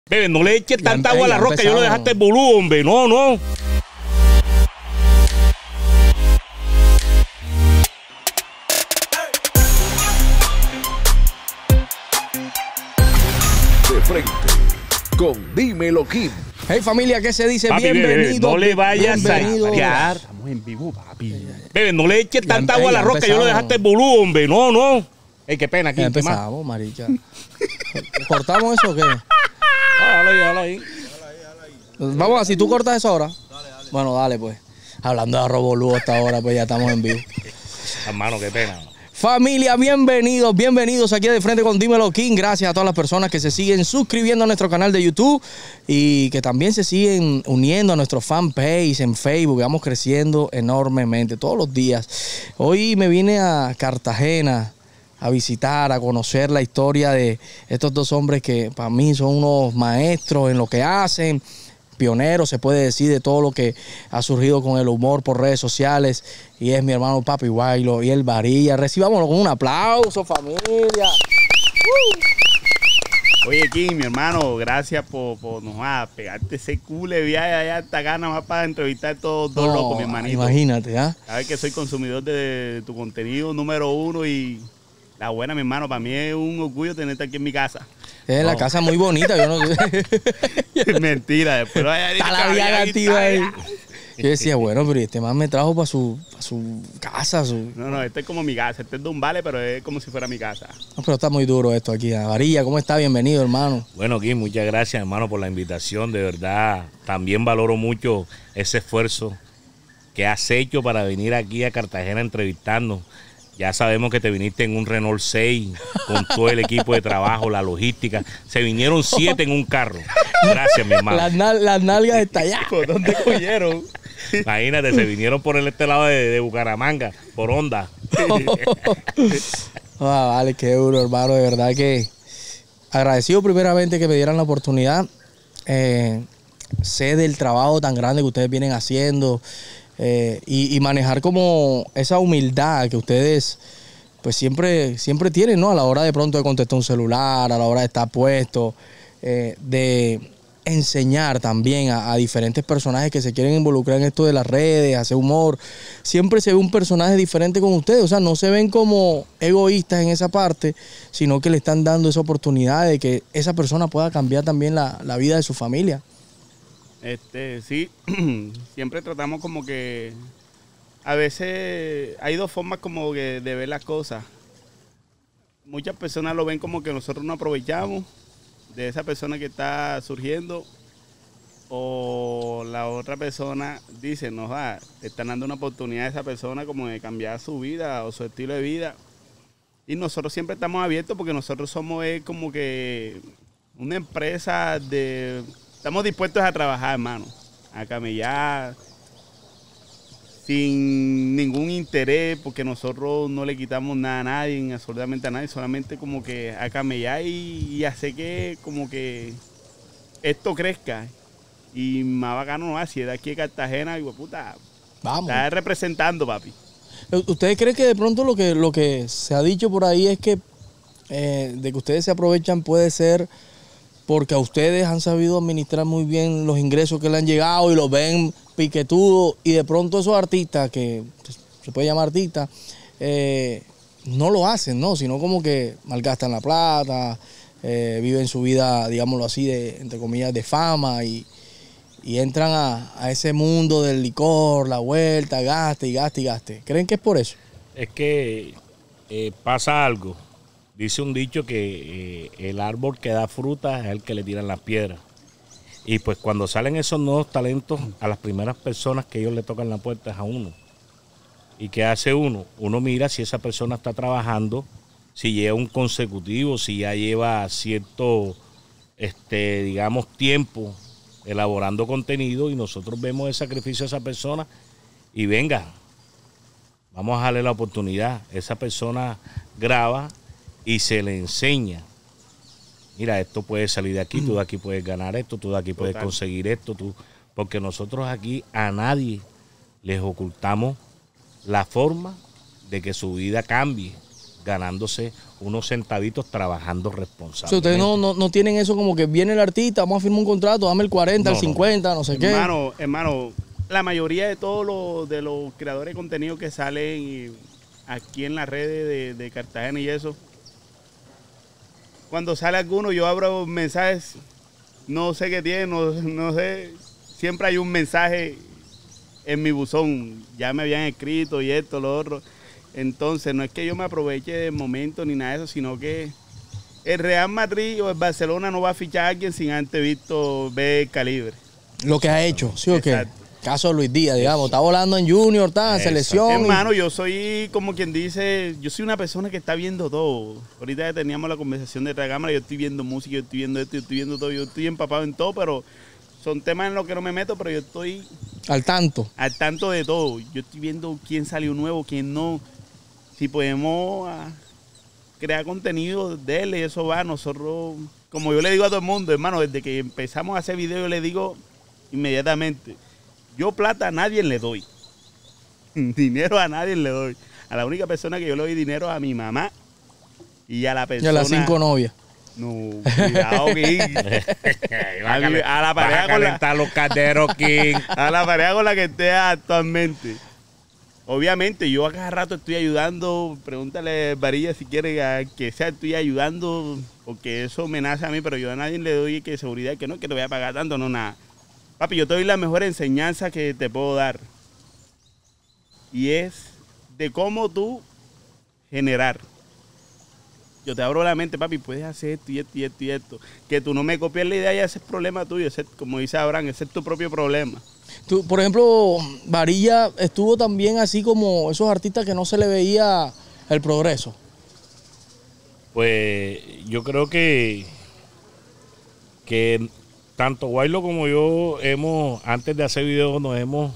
Bebe, no le eches tanta agua a la roca, empezamos. yo lo dejaste bulú, hombre. No, no. De frente con Dímelo Kim. Hey familia, ¿qué se dice? Papi, Bienvenido. no le vayas bienvenido. a echar. Estamos en vivo, papi. Bebe, no le eches tanta agua a la ya roca, yo lo empezamos. dejaste bulú, hombre. No, no. Ey, qué pena aquí. Ya ¿Qué más? empezamos, marica. ¿Cortamos eso o qué? Dale ahí. Vamos a, si tú cortas eso ahora. Bueno, dale pues. Hablando de Robolú hasta ahora, pues ya estamos en vivo. Hermano, qué pena. Familia, bienvenidos aquí de frente con Dímelo King. Gracias a todas las personas que se siguen suscribiendo a nuestro canal de YouTube y que también se siguen uniendo a nuestro fanpage en Facebook. Vamos creciendo enormemente todos los días. Hoy me vine a Cartagena a visitar, a conocer la historia de estos dos hombres que para mí son unos maestros en lo que hacen. Pionero, se puede decir, de todo lo que ha surgido con el humor por redes sociales, y es mi hermano Papi Guaylo y el Varilla. Recibámoslo con un aplauso, familia. Oye, Kim, mi hermano, gracias por pegarte ese cule viaje allá hasta acá nada más para entrevistar a estos dos locos, mi hermanito. Imagínate, ¿ah? Sabes que soy consumidor de tu contenido número uno y la buena, mi hermano. Para mí es un orgullo tenerte aquí en mi casa. Es la casa muy bonita, yo no sé. Mentira, después vaya a Está la vieja activa ahí. Yo decía, bueno, pero este man me trajo para su casa. No, este es como mi casa. Este es de un vale, pero es como si fuera mi casa. No, pero está muy duro esto aquí. Varilla, ¿cómo está? Bienvenido, hermano. Bueno, Kim, muchas gracias, hermano, por la invitación. De verdad, también valoro mucho ese esfuerzo que has hecho para venir aquí a Cartagena a entrevistarnos. Ya sabemos que te viniste en un Renault 6 con todo el equipo de trabajo, la logística. Se vinieron 7 en un carro. Gracias, mi hermano. Las nalgas estalladas. ¿Por dónde cogieron? Imagínate, se vinieron por este lado de Bucaramanga, por Honda. Vale, qué duro, hermano. De verdad que agradecido primeramente que me dieran la oportunidad. Sé del trabajo tan grande que ustedes vienen haciendo. Y manejar como esa humildad que ustedes pues siempre tienen, ¿no? A la hora de pronto de contestar un celular, a la hora de estar puesto, de enseñar también a diferentes personajes que se quieren involucrar en esto de las redes, hacer humor. Siempre se ve un personaje diferente con ustedes, o sea, no se ven como egoístas en esa parte, sino que le están dando esa oportunidad de que esa persona pueda cambiar también la vida de su familia. Sí, siempre tratamos como que a veces hay dos formas como que de ver las cosas. Muchas personas lo ven como que nosotros no aprovechamos de esa persona que está surgiendo, o la otra persona dice, no, te están dando una oportunidad a esa persona como de cambiar su vida o su estilo de vida. Y nosotros siempre estamos abiertos porque nosotros somos como que una empresa de... Estamos dispuestos a trabajar, hermano, a camellar sin ningún interés, porque nosotros no le quitamos nada a nadie, absolutamente a nadie, solamente como que a camellar y hacer que como que esto crezca. Y más bacano no es, si es de aquí de Cartagena, y puta, Vamos. está representando, papi. ¿Ustedes creen que de pronto lo que se ha dicho por ahí es que de que ustedes se aprovechan puede ser porque a ustedes han sabido administrar muy bien los ingresos que le han llegado y los ven piquetudos, y de pronto esos artistas, que se puede llamar artistas, no lo hacen, ¿no? Sino como que malgastan la plata, viven su vida, digámoslo así, entre comillas, de fama, y entran a ese mundo del licor, la vuelta, gaste y gaste y gaste. ¿Creen que es por eso? Es que pasa algo. Dice un dicho que el árbol que da fruta es el que le tiran las piedras. Y pues cuando salen esos nuevos talentos, a las primeras personas que ellos le tocan la puerta es a uno. ¿Y qué hace uno? Uno mira si esa persona está trabajando, si lleva un consecutivo, si ya lleva cierto, digamos, tiempo elaborando contenido, y nosotros vemos el sacrificio de esa persona y venga, vamos a darle la oportunidad. Esa persona graba y se le enseña, mira, esto puede salir de aquí, tú de aquí puedes ganar esto, tú de aquí puedes conseguir esto, porque nosotros aquí a nadie les ocultamos la forma de que su vida cambie, ganándose unos centavitos trabajando O sea, responsablemente. ustedes no tienen eso como que viene el artista, vamos a firmar un contrato, dame el 40, el No, 50, no sé qué. Hermano, la mayoría de todos de los creadores de contenido que salen aquí en las redes de Cartagena y eso, cuando sale alguno yo abro mensajes, no sé qué tiene, no sé, siempre hay un mensaje en mi buzón, ya me habían escrito y esto, lo otro. Entonces no es que yo me aproveche del momento ni nada de eso, sino que el Real Madrid o el Barcelona no va a fichar a alguien sin antes ver el calibre. Lo que ha hecho, ¿sí o qué? Exacto. Caso de Luis Díaz, digamos, está volando en Junior, está en Exacto. selección. Hermano, yo soy como quien dice, yo soy una persona que está viendo todo. Ahorita que teníamos la conversación de cámara, yo estoy viendo música, yo estoy viendo esto, yo estoy viendo todo, yo estoy empapado en todo, pero son temas en los que no me meto, pero yo estoy Al tanto. al tanto de todo. Yo estoy viendo quién salió nuevo, quién no. Si podemos crear contenido de él, y eso va. Nosotros, como yo le digo a todo el mundo, hermano, desde que empezamos a hacer videos, yo le digo inmediatamente, yo plata a nadie le doy. Dinero a nadie le doy. A la única persona que yo le doy dinero es a mi mamá y a la Y persona... a las 5 novias. No, cuidado, King. A la pareja Vas a con la... calentar los calderos, King. A la pareja con la que esté actualmente. Obviamente, yo a cada rato estoy ayudando. Pregúntale, Varilla, si quiere que sea, estoy ayudando, porque eso me nace a mí, pero yo a nadie le doy que seguridad, que no, que te voy a pagar tanto, no, nada. Papi, yo te doy la mejor enseñanza que te puedo dar. Y es de cómo tú generar. Yo te abro la mente, papi, puedes hacer esto y esto y esto y esto. Que tú no me copies la idea y ese es problema tuyo. Ese, como dice Abraham, ese es tu propio problema. Tú, por ejemplo, Varilla estuvo también así como esos artistas que no se le veía el progreso. Pues yo creo que tanto Guaylo como yo antes de hacer videos, nos hemos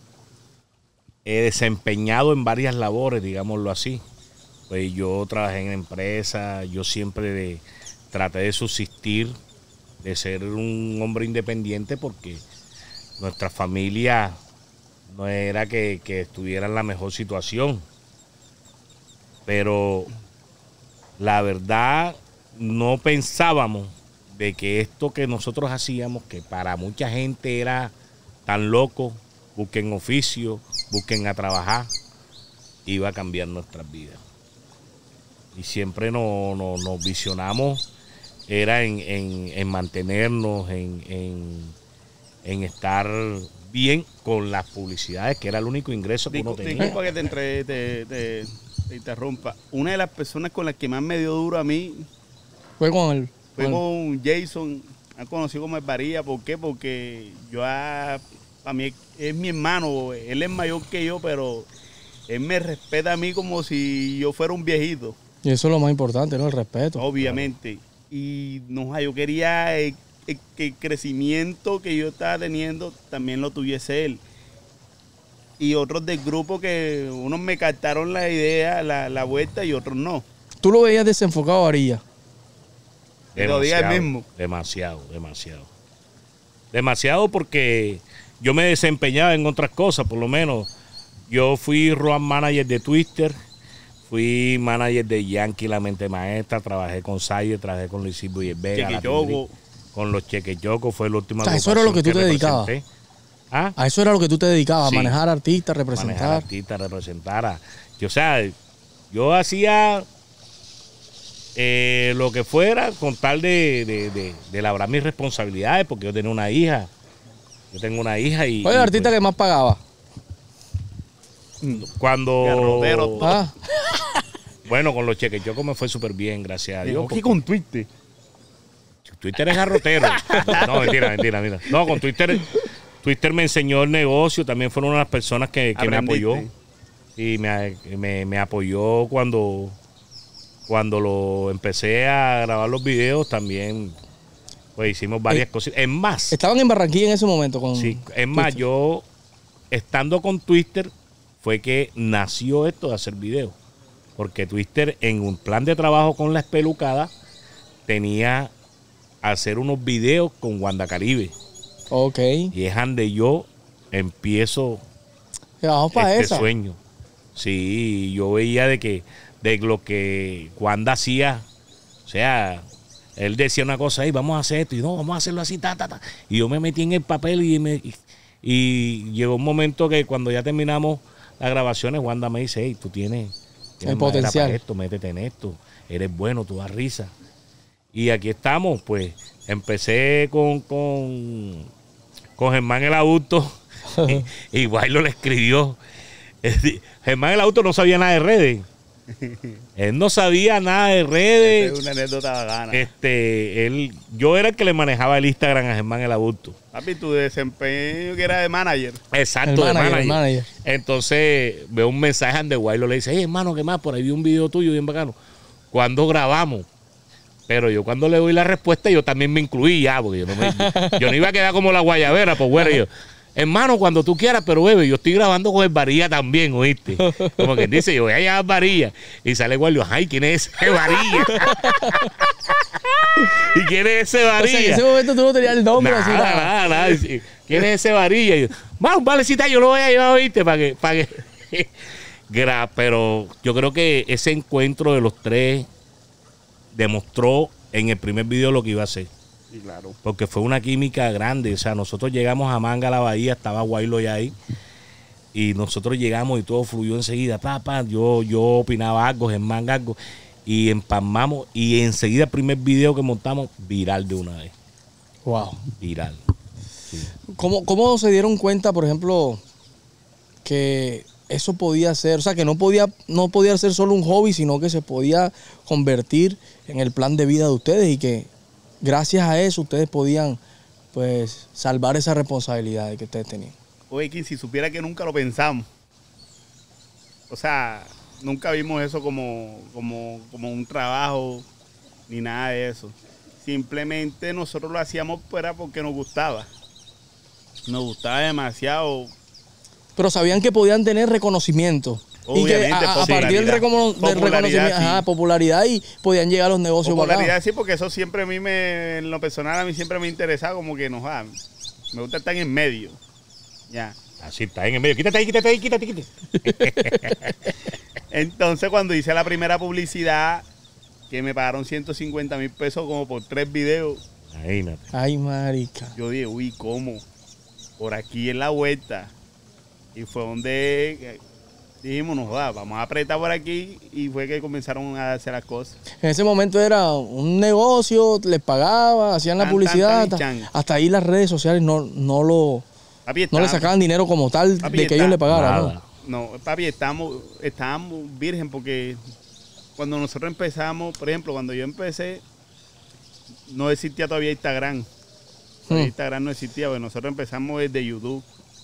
desempeñado en varias labores, digámoslo así. Pues yo trabajé en empresas, yo siempre traté de subsistir, de ser un hombre independiente, porque nuestra familia no era que estuviera en la mejor situación. Pero la verdad, no pensábamos de que esto que nosotros hacíamos, que para mucha gente era tan loco, busquen oficio, busquen a trabajar, iba a cambiar nuestras vidas. Y siempre nos visionamos, era en mantenernos, en estar bien con las publicidades, que era el único ingreso que uno tenía. Disculpa que te interrumpa. Una de las personas con las que más me dio duro a mí Fue con él. fue con Jason, han conocido como el Varilla. ¿Por qué? Porque para mí es mi hermano, él es mayor que yo, pero él me respeta a mí como si yo fuera un viejito. Y eso es lo más importante, ¿no? El respeto. Obviamente. Y no, yo quería que el crecimiento que yo estaba teniendo también lo tuviese él. Y otros del grupo que unos me captaron la idea, la vuelta, y otros no. Tú lo veías desenfocado, Varilla. Todavía el mismo. Demasiado porque yo me desempeñaba en otras cosas, por lo menos. Yo fui road manager de Twitter, fui manager de Yankee, la mente maestra, trabajé con Sayer, trabajé con Luis Silvio y el Vega, Chequechoco. con los Chequechocos, fue la última. O sea, eso era lo que tú te dedicabas. representé. ¿Ah? A eso era lo que tú te dedicabas, Sí. a manejar artistas, Manejar representar. artistas, representar. O sea, yo hacía lo que fuera con tal de labrar mis responsabilidades, porque yo tenía una hija. Yo tengo una hija y... ¿Cuál es el artista que más pagaba? Cuando... Garrotero. Ah, Bueno, con los Chequechocos me fue súper bien, gracias a Dios. ¿Qué porque con Twitter? Twitter es garrotero. No, mentira. No, con Twitter me enseñó el negocio. También fueron una de las personas que me apoyó. Y me apoyó cuando lo empecé a grabar los videos. También pues hicimos varias cosas. Es más, estaban en Barranquilla en ese momento con... sí, es más, yo estando con Twitter fue que nació esto de hacer videos. Porque Twitter, en un plan de trabajo con la espelucada, tenía hacer unos videos con Wanda Caribe. Ok. Y es donde yo empiezo Vamos para este esa. sueño. Sí, yo veía de que de lo que Wanda hacía. O sea, él decía una cosa ahí, vamos a hacer esto, y no, vamos a hacerlo así, ta. Y yo me metí en el papel y llegó un momento que cuando ya terminamos las grabaciones, Wanda me dice, hey, tú tienes el potencial para esto, métete en esto, eres bueno, tú das risa. Y aquí estamos, pues, empecé con Germán el Adulto, y Guaylo le escribió. Germán el Adulto no sabía nada de redes. Él no sabía nada de redes. Es una anécdota bacana. Yo era el que le manejaba el Instagram a Germán el Adulto. Papi, tu desempeño que era de manager. Exacto, el de manager. manager. Entonces veo un mensaje donde Guaylo le dice, hey hermano, ¿qué más? Por ahí vi un video tuyo bien bacano. ¿Cuándo grabamos? Pero yo cuando le doy la respuesta, yo también me incluí ya, porque yo no iba a quedar como la guayabera, pues bueno, yo, hermano, cuando tú quieras, pero bebe, yo estoy grabando con el Varilla también, ¿oíste? Como que dice, yo voy a llamar Varilla. Y sale Guardio, ay, ¿quién es ese Varilla? ¿Y quién es ese Varilla? O sea, en ese momento tú no tenías el nombre así. Nada. ¿Quién es ese Varilla? Y yo, un valecita, yo lo voy a llevar, ¿oíste? Para que Pero yo creo que ese encuentro de los tres demostró en el primer video lo que iba a hacer. Sí, claro. Porque fue una química grande. O sea, nosotros llegamos a Manga, la Bahía, estaba Guaylo ya ahí. Y nosotros llegamos y todo fluyó enseguida. Yo opinaba algo, Germán algo. Y empalmamos. Y enseguida el primer video que montamos, viral de una vez. Wow. Viral. Sí. ¿Cómo se dieron cuenta, por ejemplo, que eso podía ser, o sea, que no podía ser solo un hobby, sino que se podía convertir en el plan de vida de ustedes y que gracias a eso ustedes podían, pues, salvar esa responsabilidad que ustedes tenían? Oye, King, si supiera que nunca lo pensamos. O sea, nunca vimos eso como un trabajo ni nada de eso. Simplemente nosotros lo hacíamos porque nos gustaba. Nos gustaba demasiado. Pero sabían que podían tener reconocimiento. Obviamente, y que a partir del reconocimiento, popularidad, y podían llegar a los negocios popularidad, bacanos. sí, porque eso siempre a mí en lo personal, a mí siempre me ha interesado, como que me gusta estar en medio. Ya. Así está en el medio. Quítate. Entonces, cuando hice la primera publicidad, que me pagaron 150,000 pesos como por 3 videos. Imagínate. Ay, marica. Yo dije, uy, ¿cómo? Por aquí en la vuelta. Y fue donde dijimos, no joda, vamos a apretar por aquí. Y fue que comenzaron a hacer las cosas. En ese momento era un negocio, les pagaba, hacían la publicidad. Hasta ahí las redes sociales no le sacaban dinero como tal de que ellos le pagaran. No, papi, estábamos virgen porque cuando nosotros empezamos, por ejemplo, cuando yo empecé, no existía todavía Instagram. Instagram no existía, porque nosotros empezamos desde YouTube.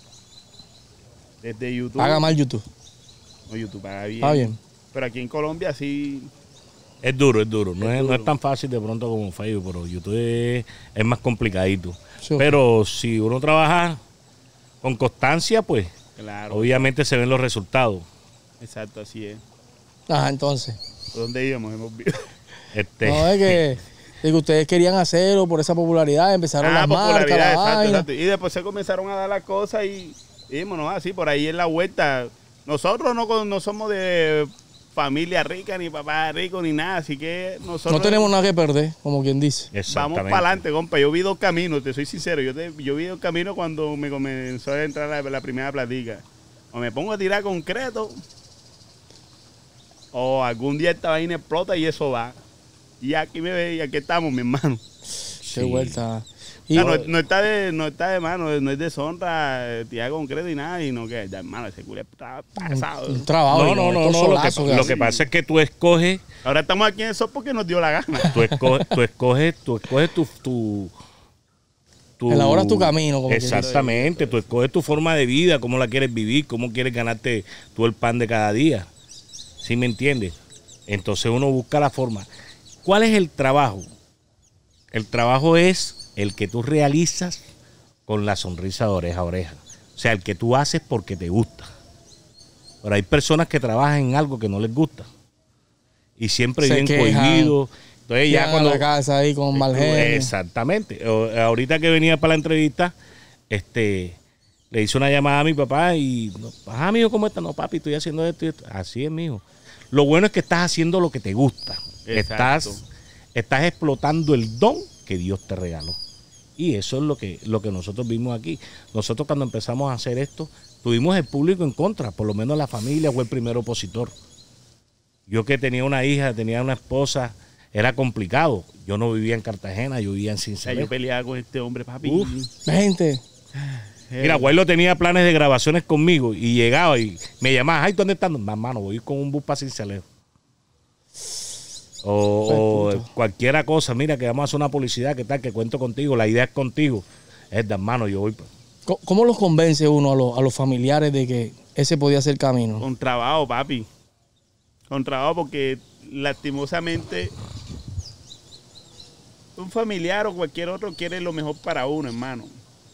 Desde YouTube. Paga mal YouTube. No, YouTube paga bien. Paga bien. Pero aquí en Colombia sí. Es duro. No es tan fácil de pronto como Facebook, pero YouTube es más complicadito. Sí. Pero si uno trabaja con constancia, pues Claro. obviamente se ven los resultados. Exacto, así es. Ajá, entonces. ¿Por dónde íbamos? Hemos visto. No, es que ustedes querían hacerlo por esa popularidad, empezaron las marcas, la vaina. Exacto. Y después se comenzaron a dar las cosas y dijimos, no, así, por ahí en la vuelta. Nosotros no somos de familia rica, ni papá rico, ni nada, así que nosotros... No tenemos nada que perder, como quien dice. Vamos para adelante, compa. Yo vi 2 caminos, te soy sincero. Yo vi 2 caminos cuando me comenzó a entrar la primera platica. O me pongo a tirar concreto, o algún día esta vaina explota y eso va. Y aquí me ve, y aquí estamos, mi hermano. Qué vuelta. Y no está de mano, no es deshonra tirar concreto y nada, sino que, ya, hermano, ese culo está pasado. Un trabajo. No. Lo que pasa es que tú escoges. Ahora estamos aquí en eso porque nos dio la gana. Tú escoges tu elaboras tu camino. Como exactamente, tú escoges tu forma de vida, cómo la quieres vivir, cómo quieres ganarte tú el pan de cada día. ¿Sí me entiendes? Entonces uno busca la forma. ¿Cuál es el trabajo? El trabajo es el que tú realizas con la sonrisa de oreja a oreja. O sea, el que tú haces porque te gusta. Pero hay personas que trabajan en algo que no les gusta. Y siempre viven cohibidos. Entonces ya cuando... a la casa ahí con mal genio. Exactamente. Ahorita que venía para la entrevista, le hice una llamada a mi papá y... mijo, ¿cómo está? No, papi, estoy haciendo esto y esto. Así es, mijo. lo bueno es que estás haciendo lo que te gusta. Exacto. Estás explotando el don que Dios te regaló. Y eso es lo que nosotros vimos aquí. Nosotros cuando empezamos a hacer esto, tuvimos el público en contra, por lo menos la familia fue el primer opositor. Yo que tenía una hija, tenía una esposa, era complicado. Yo no vivía en Cartagena, yo vivía en O sea, Sincelejo. yo peleaba con este hombre, papi. Uf. Gente, Mira, Guaylo tenía planes de grabaciones conmigo y llegaba y me llamaba, ay, ¿dónde están? Mamá, no voy con un bus para Sincelejo. O cualquiera cosa, mira que vamos a hacer una publicidad, ¿qué tal? Que cuento contigo, la idea es contigo. Es de hermano, yo voy. ¿cómo los convence uno a los familiares de que ese podía ser el camino? Con trabajo, papi. Con trabajo porque lastimosamente un familiar o cualquier otro quiere lo mejor para uno, hermano.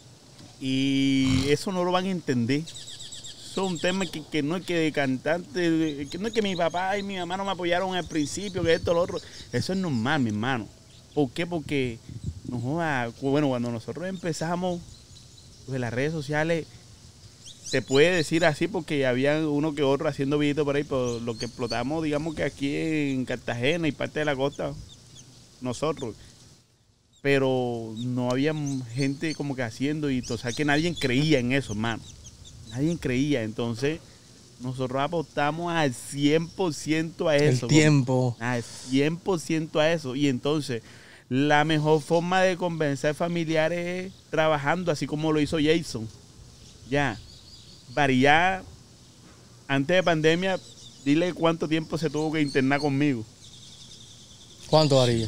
Y eso no lo van a entender. Eso es un tema que no es que de cantante, que no es que mi papá y mi mamá no me apoyaron al principio, que esto, lo otro. Eso es normal, mi hermano. ¿Por qué? Porque, no joda, bueno, cuando nosotros empezamos, pues las redes sociales, se puede decir así porque había uno que otro haciendo videos por ahí, pero lo que explotamos, digamos que aquí en Cartagena y parte de la costa, nosotros. Pero no había gente como que haciendo y o sea que nadie creía en eso, hermano. Nadie creía, entonces nosotros apostamos al 100% a eso. El tiempo. Al 100% a eso. Y entonces la mejor forma de convencer familiares es trabajando, así como lo hizo Jason. Ya. Varía, antes de pandemia, dile cuánto tiempo se tuvo que internar conmigo. ¿Cuánto haría?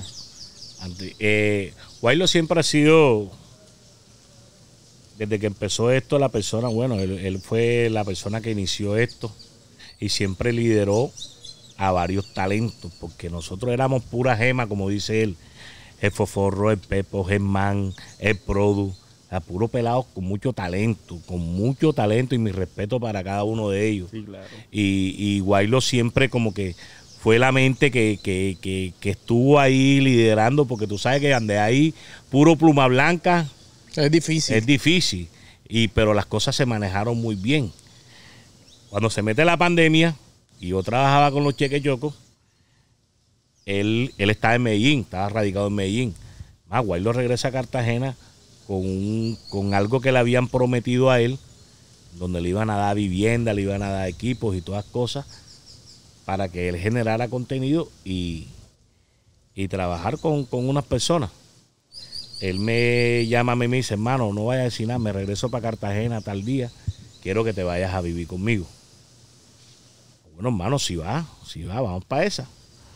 Guaylo siempre ha sido, desde que empezó esto, la persona, bueno, él fue la persona que inició esto y siempre lideró a varios talentos, porque nosotros éramos pura gema, como dice él, el Foforro, el Pepo, Germán, el Produ, a puro pelados con mucho talento y mi respeto para cada uno de ellos. Sí, claro. Y Guaylo siempre como que fue la mente que estuvo ahí liderando, porque tú sabes que donde hay puro pluma blanca Es difícil. es difícil, pero las cosas se manejaron muy bien. Cuando se mete la pandemia y yo trabajaba con los Cheques Yocos, él estaba en Medellín, estaba radicado en Medellín. Guaylo regresa a Cartagena con algo que le habían prometido a él, donde le iban a dar vivienda, le iban a dar equipos y todas cosas, para que él generara contenido y trabajar con unas personas. Él me llama, me dice, hermano, no vayas a decir nada, me regreso para Cartagena tal día, quiero que te vayas a vivir conmigo. Bueno, hermano, si va, vamos para esa.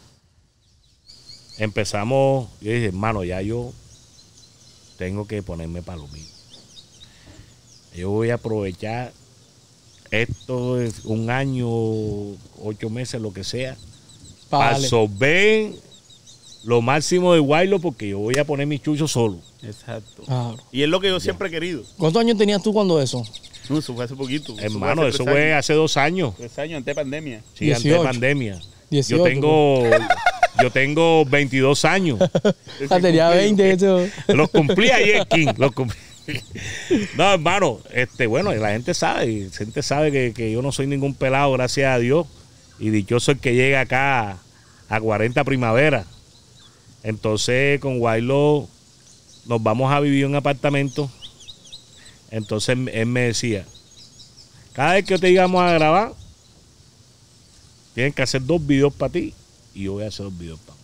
Empezamos, yo dije, hermano, ya yo tengo que ponerme para lo mío. Yo voy a aprovechar esto es un año, 8 meses, lo que sea, para Vale. absorber lo máximo de Guaylo, porque yo voy a poner mi chucho solo. Exacto. Claro. Y es lo que yo siempre he querido. ¿Cuántos años tenías tú cuando eso? No, eso fue hace poquito. Hermano, hace eso 3 fue años. hace 2 años. 3 años antes de pandemia. Sí, antes de 18. pandemia. 18, Yo tengo 22 años. Ah, tenía 20. Eso. Los cumplí ayer, King. Los cumplí. No, hermano, bueno, la gente sabe que yo no soy ningún pelado, gracias a Dios. Y dichoso el que llega acá a 40 primavera. Entonces, con Guaylo nos vamos a vivir en un apartamento. Entonces, él me decía, cada vez que te digamos a grabar, tienen que hacer 2 videos para ti y yo voy a hacer 2 videos para mí.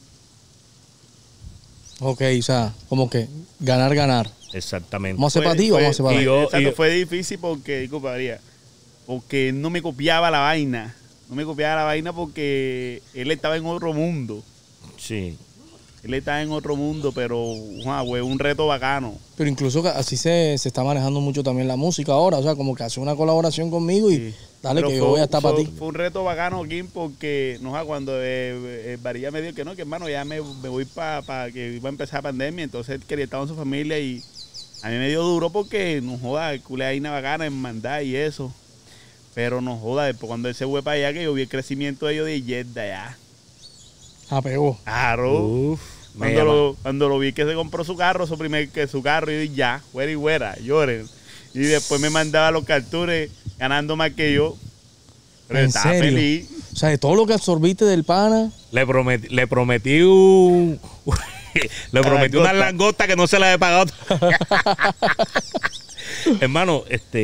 Ok, o sea, como que ganar. Exactamente. Vamos a hacer para ti, vamos a hacer para ti. Exacto, fue difícil porque, disculparía, porque no me copiaba la vaina. No me copiaba la vaina porque él estaba en otro mundo. Sí. Él estaba en otro mundo, pero fue un reto bacano. Pero incluso así se está manejando mucho también la música ahora. O sea, como que hace una colaboración conmigo y Sí. dale Pero que yo voy a estar para ti. Fue un reto bacano, Kim, porque cuando Varilla me dijo que no, que hermano, ya me voy para que iba a empezar la pandemia, entonces él quería estar con su familia y a mí me dio duro porque no joda, el culé ahí una bacana en mandar y eso. Pero no joda, después cuando él se fue para allá, que yo vi el crecimiento de ellos de Jeddah allá. Ah, pegó. Claro. Uf, Cuando lo vi que se compró su carro, su carro, y ya, fuera y fuera, lloren. Y después me mandaba los captures ganando más que yo. Pero ¿En estaba serio? feliz. O sea, de todo lo que absorbiste del pana. Le prometí le prometí una langosta que no se la he pagado. Hermano,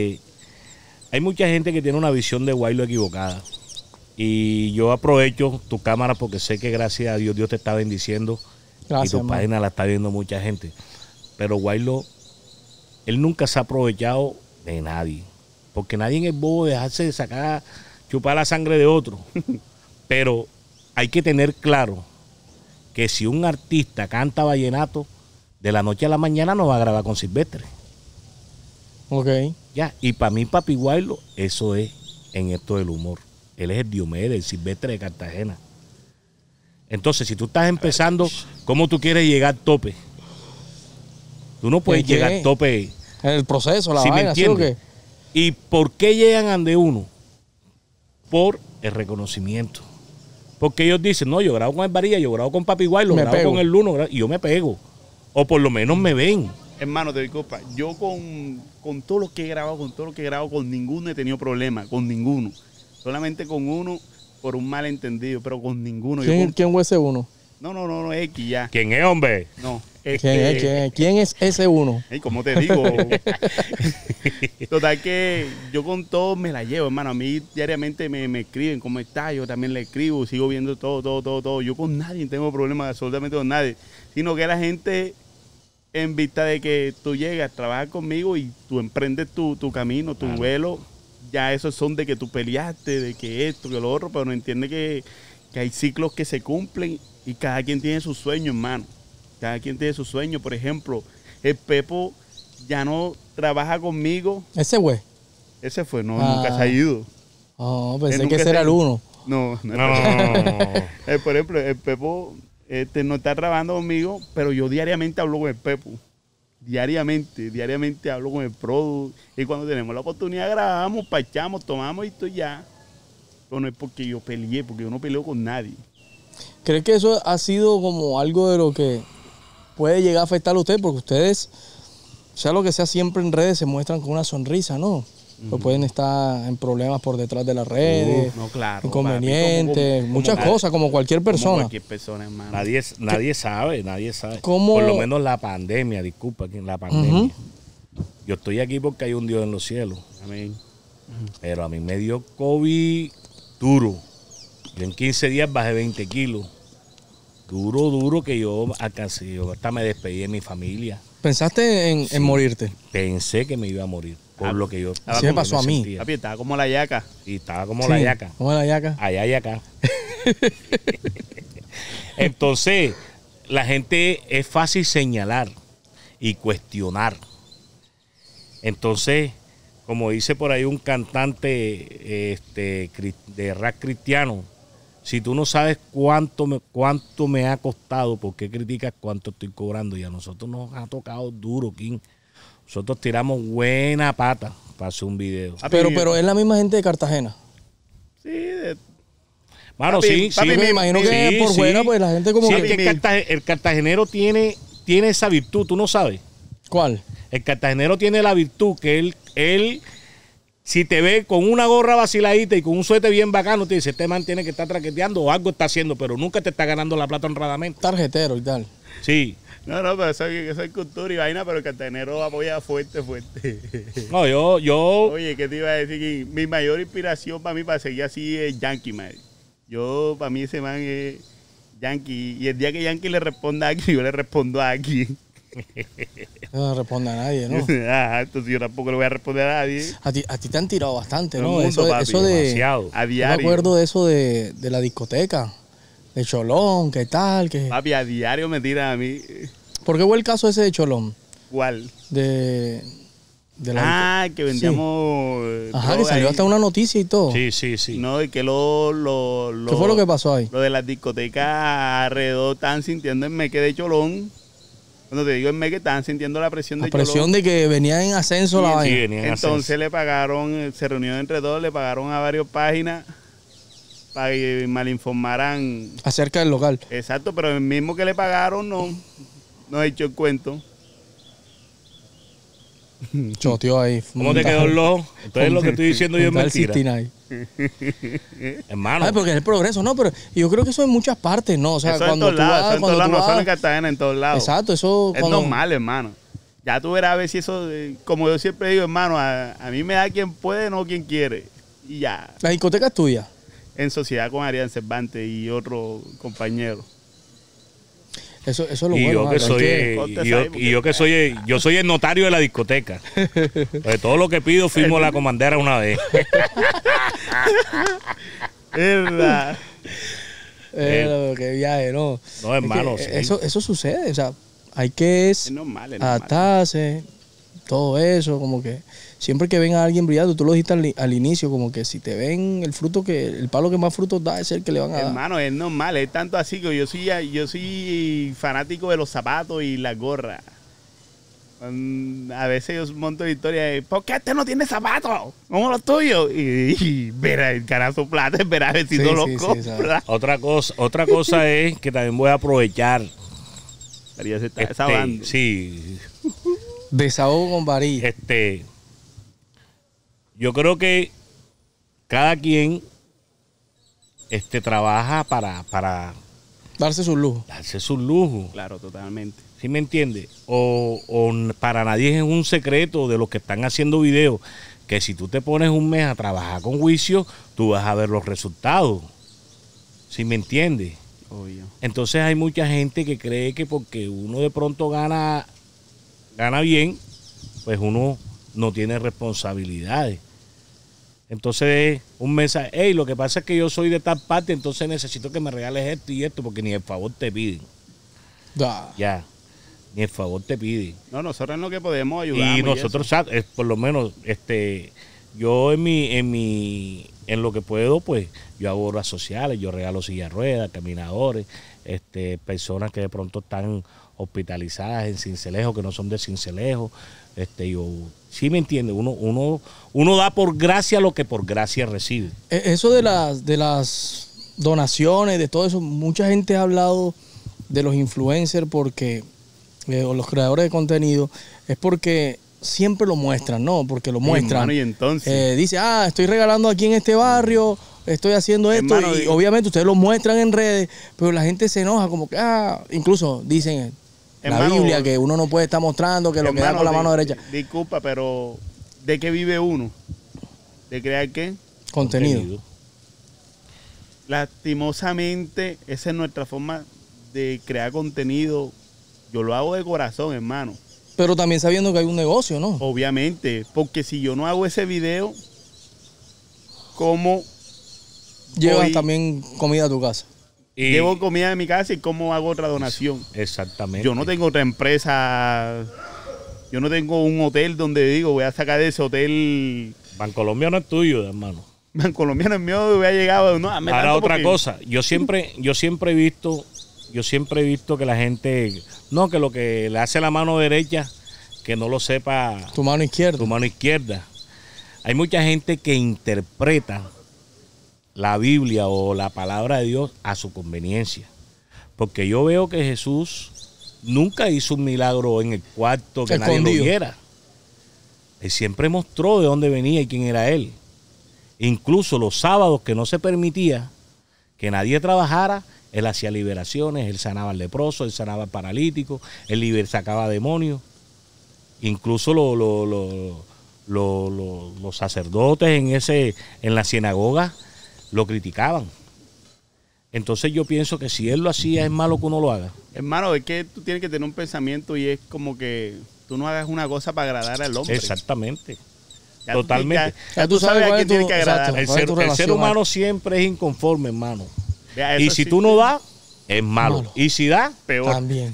hay mucha gente que tiene una visión de Guaylo equivocada. Y yo aprovecho tu cámara porque sé que gracias a Dios, Dios te está bendiciendo. Gracias, y tu hermano. página la está viendo mucha gente. Pero Guaylo, él nunca se ha aprovechado de nadie. Porque nadie es bobo de dejarse de sacar, chupar la sangre de otro. Pero hay que tener claro que si un artista canta vallenato, de la noche a la mañana no va a grabar con Silvestre. Ok. Ya, y para mí, Papi Guaylo, eso es en esto del humor. Él es el Diomedes, el Silvestre de Cartagena. Entonces, si tú estás empezando, ¿cómo tú quieres llegar al tope? Tú no puedes ¿En qué? llegar al tope. El proceso, la ¿Sí me vaina, ¿sí o entiendes? qué? ¿Y por qué llegan ante uno? Por el reconocimiento. Porque ellos dicen, no, yo grabo con el Varilla, yo grabo con Papi Guaylo, Me grabo pego. con el Luno, y yo me pego. O por lo menos me ven. Hermano, te disculpa. Yo con todo lo que he grabado, con ninguno he tenido problema, con ninguno. Solamente con uno por un malentendido, pero con ninguno. ¿Quién fue ese uno? No, X ya. ¿Quién es, hombre? No. ¿Quién es ese uno? ¿Cómo te digo? Total que yo con todo me la llevo, hermano. A mí diariamente me escriben cómo está, yo también le escribo, sigo viendo todo. Yo con nadie tengo problemas, absolutamente con nadie. Sino que la gente, en vista de que tú llegas, trabajas conmigo y tú emprendes tu camino, tu vuelo, ya esos son de que tú peleaste, de que esto, que lo otro, pero no entiende que hay ciclos que se cumplen y cada quien tiene su sueño, hermano. Cada quien tiene su sueño. Por ejemplo, el Pepo ya no trabaja conmigo. Ese güey. Ese fue, nunca se ha ido. Oh, Él pensé nunca que ese era el uno. No. No. Por ejemplo, el Pepo no está trabajando conmigo, pero yo diariamente hablo con el Pepo. Diariamente hablo con el Produ. Y cuando tenemos la oportunidad grabamos, parchamos, tomamos y esto ya. Pero no es porque yo peleé, porque yo no peleo con nadie. ¿Crees que eso ha sido como algo de lo que puede llegar a afectar a usted? Porque ustedes, sea lo que sea, siempre en redes se muestran con una sonrisa, ¿no? Pues pueden estar en problemas por detrás de las redes, No, claro. inconvenientes, papi, muchas cosas, como cualquier Como persona. cualquier persona, hermano. Nadie sabe. ¿Cómo? Por lo menos la pandemia, disculpa, la pandemia. Yo estoy aquí porque hay un Dios en los cielos. Amén. Pero a mí me dio COVID duro. Yo en 15 días bajé 20 kilos. Duro que yo alcancé. Yo hasta me despedí de mi familia. ¿Pensaste en morirte? Pensé que me iba a morir. Por lo que yo. Así me pasó a mí. sentía. Papi, estaba como la yaca. Y estaba como la yaca. ¿Cómo es la yaca? Allá y acá. Entonces, la gente es fácil señalar y cuestionar. Entonces, como dice por ahí un cantante de rap cristiano, si tú no sabes cuánto me ha costado, ¿por qué criticas cuánto estoy cobrando? Y a nosotros nos ha tocado duro, King. Nosotros tiramos buena pata para hacer un video. Pero es la misma gente de Cartagena. Sí, Mano, Papi, sí, papi, sí. Me imagino que sí, por sí. fuera, pues la gente como Sí, que... es que el cartagenero tiene esa virtud, tú no sabes. ¿Cuál? El cartagenero tiene la virtud que él si te ve con una gorra vaciladita y con un suéter bien bacano, te dice, este man tiene que estar traqueteando o algo está haciendo, pero nunca te está ganando la plata honradamente. Tarjetero y tal. Sí. No, pero eso es cultura y vaina, pero el cartagenero apoya fuerte. No, yo... Oye, ¿qué te iba a decir? Que mi mayor inspiración para mí para seguir así es Yankee, man. Para mí ese man es Yankee. Y el día que Yankee le responda a aquí, yo le respondo a aquí. No responde a nadie, ¿no? Entonces yo tampoco le voy a responder a nadie. A ti te han tirado bastante, Todo ¿no? el mundo, papi, eso de... demasiado. A Yo me diario. acuerdo de eso de la discoteca. De Cholón, ¿qué tal? Papi, a diario me tiran a mí. ¿Por qué fue el caso ese de Cholón? ¿Cuál? De la Que vendíamos. Ajá, que droga salió ahí. hasta una noticia y todo. Sí. No, y que ¿Qué fue lo que pasó ahí? Lo de las discotecas alrededor estaban sintiendo el meque de Cholón. Cuando te digo el meque, estaban sintiendo la presión La de presión Cholón. de que venía en ascenso la Sí, vaina. venía en Entonces ascenso. le pagaron, se reunieron entre todos, le pagaron a varias páginas para que malinformaran. Acerca del local. Exacto, pero el mismo que le pagaron no echó el cuento. Choteó ahí. ¿Cómo te quedó el ojo? Entonces lo que estoy diciendo yo es mentira. 69. Hermano. Ay, porque es el progreso, ¿no? Pero yo creo que eso en muchas partes, ¿no? O sea, Eso en cuando todos tú lados, vas, eso en cuando todos tú lados, no solo vas. en Cartagena, en todos lados. Exacto, eso. Es cuando- normal, hermano. Ya tú verás a ver si eso, como yo siempre digo, hermano, a mí me da quien puede, no quien quiere. Y ya, La discoteca es tuya. en sociedad con Arián Cervantes y otro compañero. Eso es lo Y bueno. yo que Mario, hay soy, que- yo soy el notario de la discoteca. Pues todo lo que pido firmo la comandera una vez. ¿Verdad? Qué viaje, ¿no? No, hermano, Es que sí. Eso sucede, o sea, hay que Es normal, es normal. adaptarse, todo eso, como que siempre que ven a alguien brillando, tú lo dijiste al inicio, como que si te ven el palo que más frutos da es el que le van a dar. Hermano, es normal, es tanto así que yo soy fanático de los zapatos y la gorra. A veces yo monto historias de, ¿por qué este no tiene zapatos? Como los tuyos. Y verá el carazo plata, verá a ver si Sí, no lo sí, sí, compra. Otra cosa es que también voy a aprovechar. María se está desahogando. Sí, Desahogo con varilla. yo creo que cada quien trabaja para Darse su lujo. darse sus lujos. Claro, totalmente. ¿Sí me entiendes? O para nadie es un secreto de los que están haciendo videos que si tú te pones un mes a trabajar con juicio, tú vas a ver los resultados. ¿Sí me entiendes? Obvio. Entonces hay mucha gente que cree que porque uno de pronto gana bien, pues uno no tiene responsabilidades. Entonces un mensaje, hey, lo que pasa es que yo soy de tal parte, entonces necesito que me regales esto y esto, porque ni el favor te piden. Da. Ya, ni el favor te piden. No, nosotros en lo que podemos ayudar. Y nosotros, por lo menos, yo en lo que puedo, pues, yo hago obras sociales, yo regalo sillas de ruedas, caminadores, personas que de pronto están hospitalizadas en Sincelejo, que no son de Sincelejo, yo, sí me entiende, uno da por gracia lo que por gracia recibe. Eso de las donaciones, de todo eso, mucha gente ha hablado de los influencers porque, o los creadores de contenido, es porque siempre lo muestran, ¿no? Porque lo muestran. Hermano, y entonces. Dice, estoy regalando aquí en este barrio, estoy haciendo esto, Hermano, y obviamente ustedes lo muestran en redes, pero la gente se enoja como que, incluso dicen la Hermano, Biblia que uno no puede estar mostrando que lo que da hermano, con la mano derecha. Disculpa, pero ¿de qué vive uno? ¿De crear qué? Contenido. Lastimosamente, esa es nuestra forma de crear contenido. Yo lo hago de corazón, hermano. Pero también sabiendo que hay un negocio, ¿no? Obviamente, porque si yo no hago ese video, ¿cómo Llevas voy- también comida a tu casa. Y- llevo comida de mi casa y cómo hago otra donación? Exactamente. Yo no tengo otra empresa, yo no tengo un hotel donde digo, voy a sacar de ese hotel Bancolombia no es tuyo, hermano. colombiano es mío y voy a llegar. No, hazme Ahora tanto otra porque- cosa, yo siempre he visto que la gente, no, que lo que le hace la mano derecha, que no lo sepa Tu mano izquierda. tu mano izquierda. Hay mucha gente que interpreta la Biblia o la palabra de Dios a su conveniencia. Porque yo veo que Jesús nunca hizo un milagro en el cuarto que nadie Escondido. lo viera. Él siempre mostró de dónde venía y quién era él. Incluso los sábados que no se permitía que nadie trabajara, él hacía liberaciones, él sanaba al leproso, él sanaba al paralítico, él sacaba demonios. Incluso los sacerdotes en la sinagoga lo criticaban. Entonces yo pienso que si él lo hacía, es malo que uno lo haga. Hermano, es que tú tienes que tener un pensamiento y es como que tú no hagas una cosa para agradar al hombre. Exactamente. Ya tú Totalmente. Ya tú sabes a cuál quién es tienes tu- que agradar. exacto. El ¿Cuál es ser, tu el ser relación, humano siempre es inconforme, hermano. Vea, Y eso si sí, tú no das, es malo. Malo. Y si das, peor. También.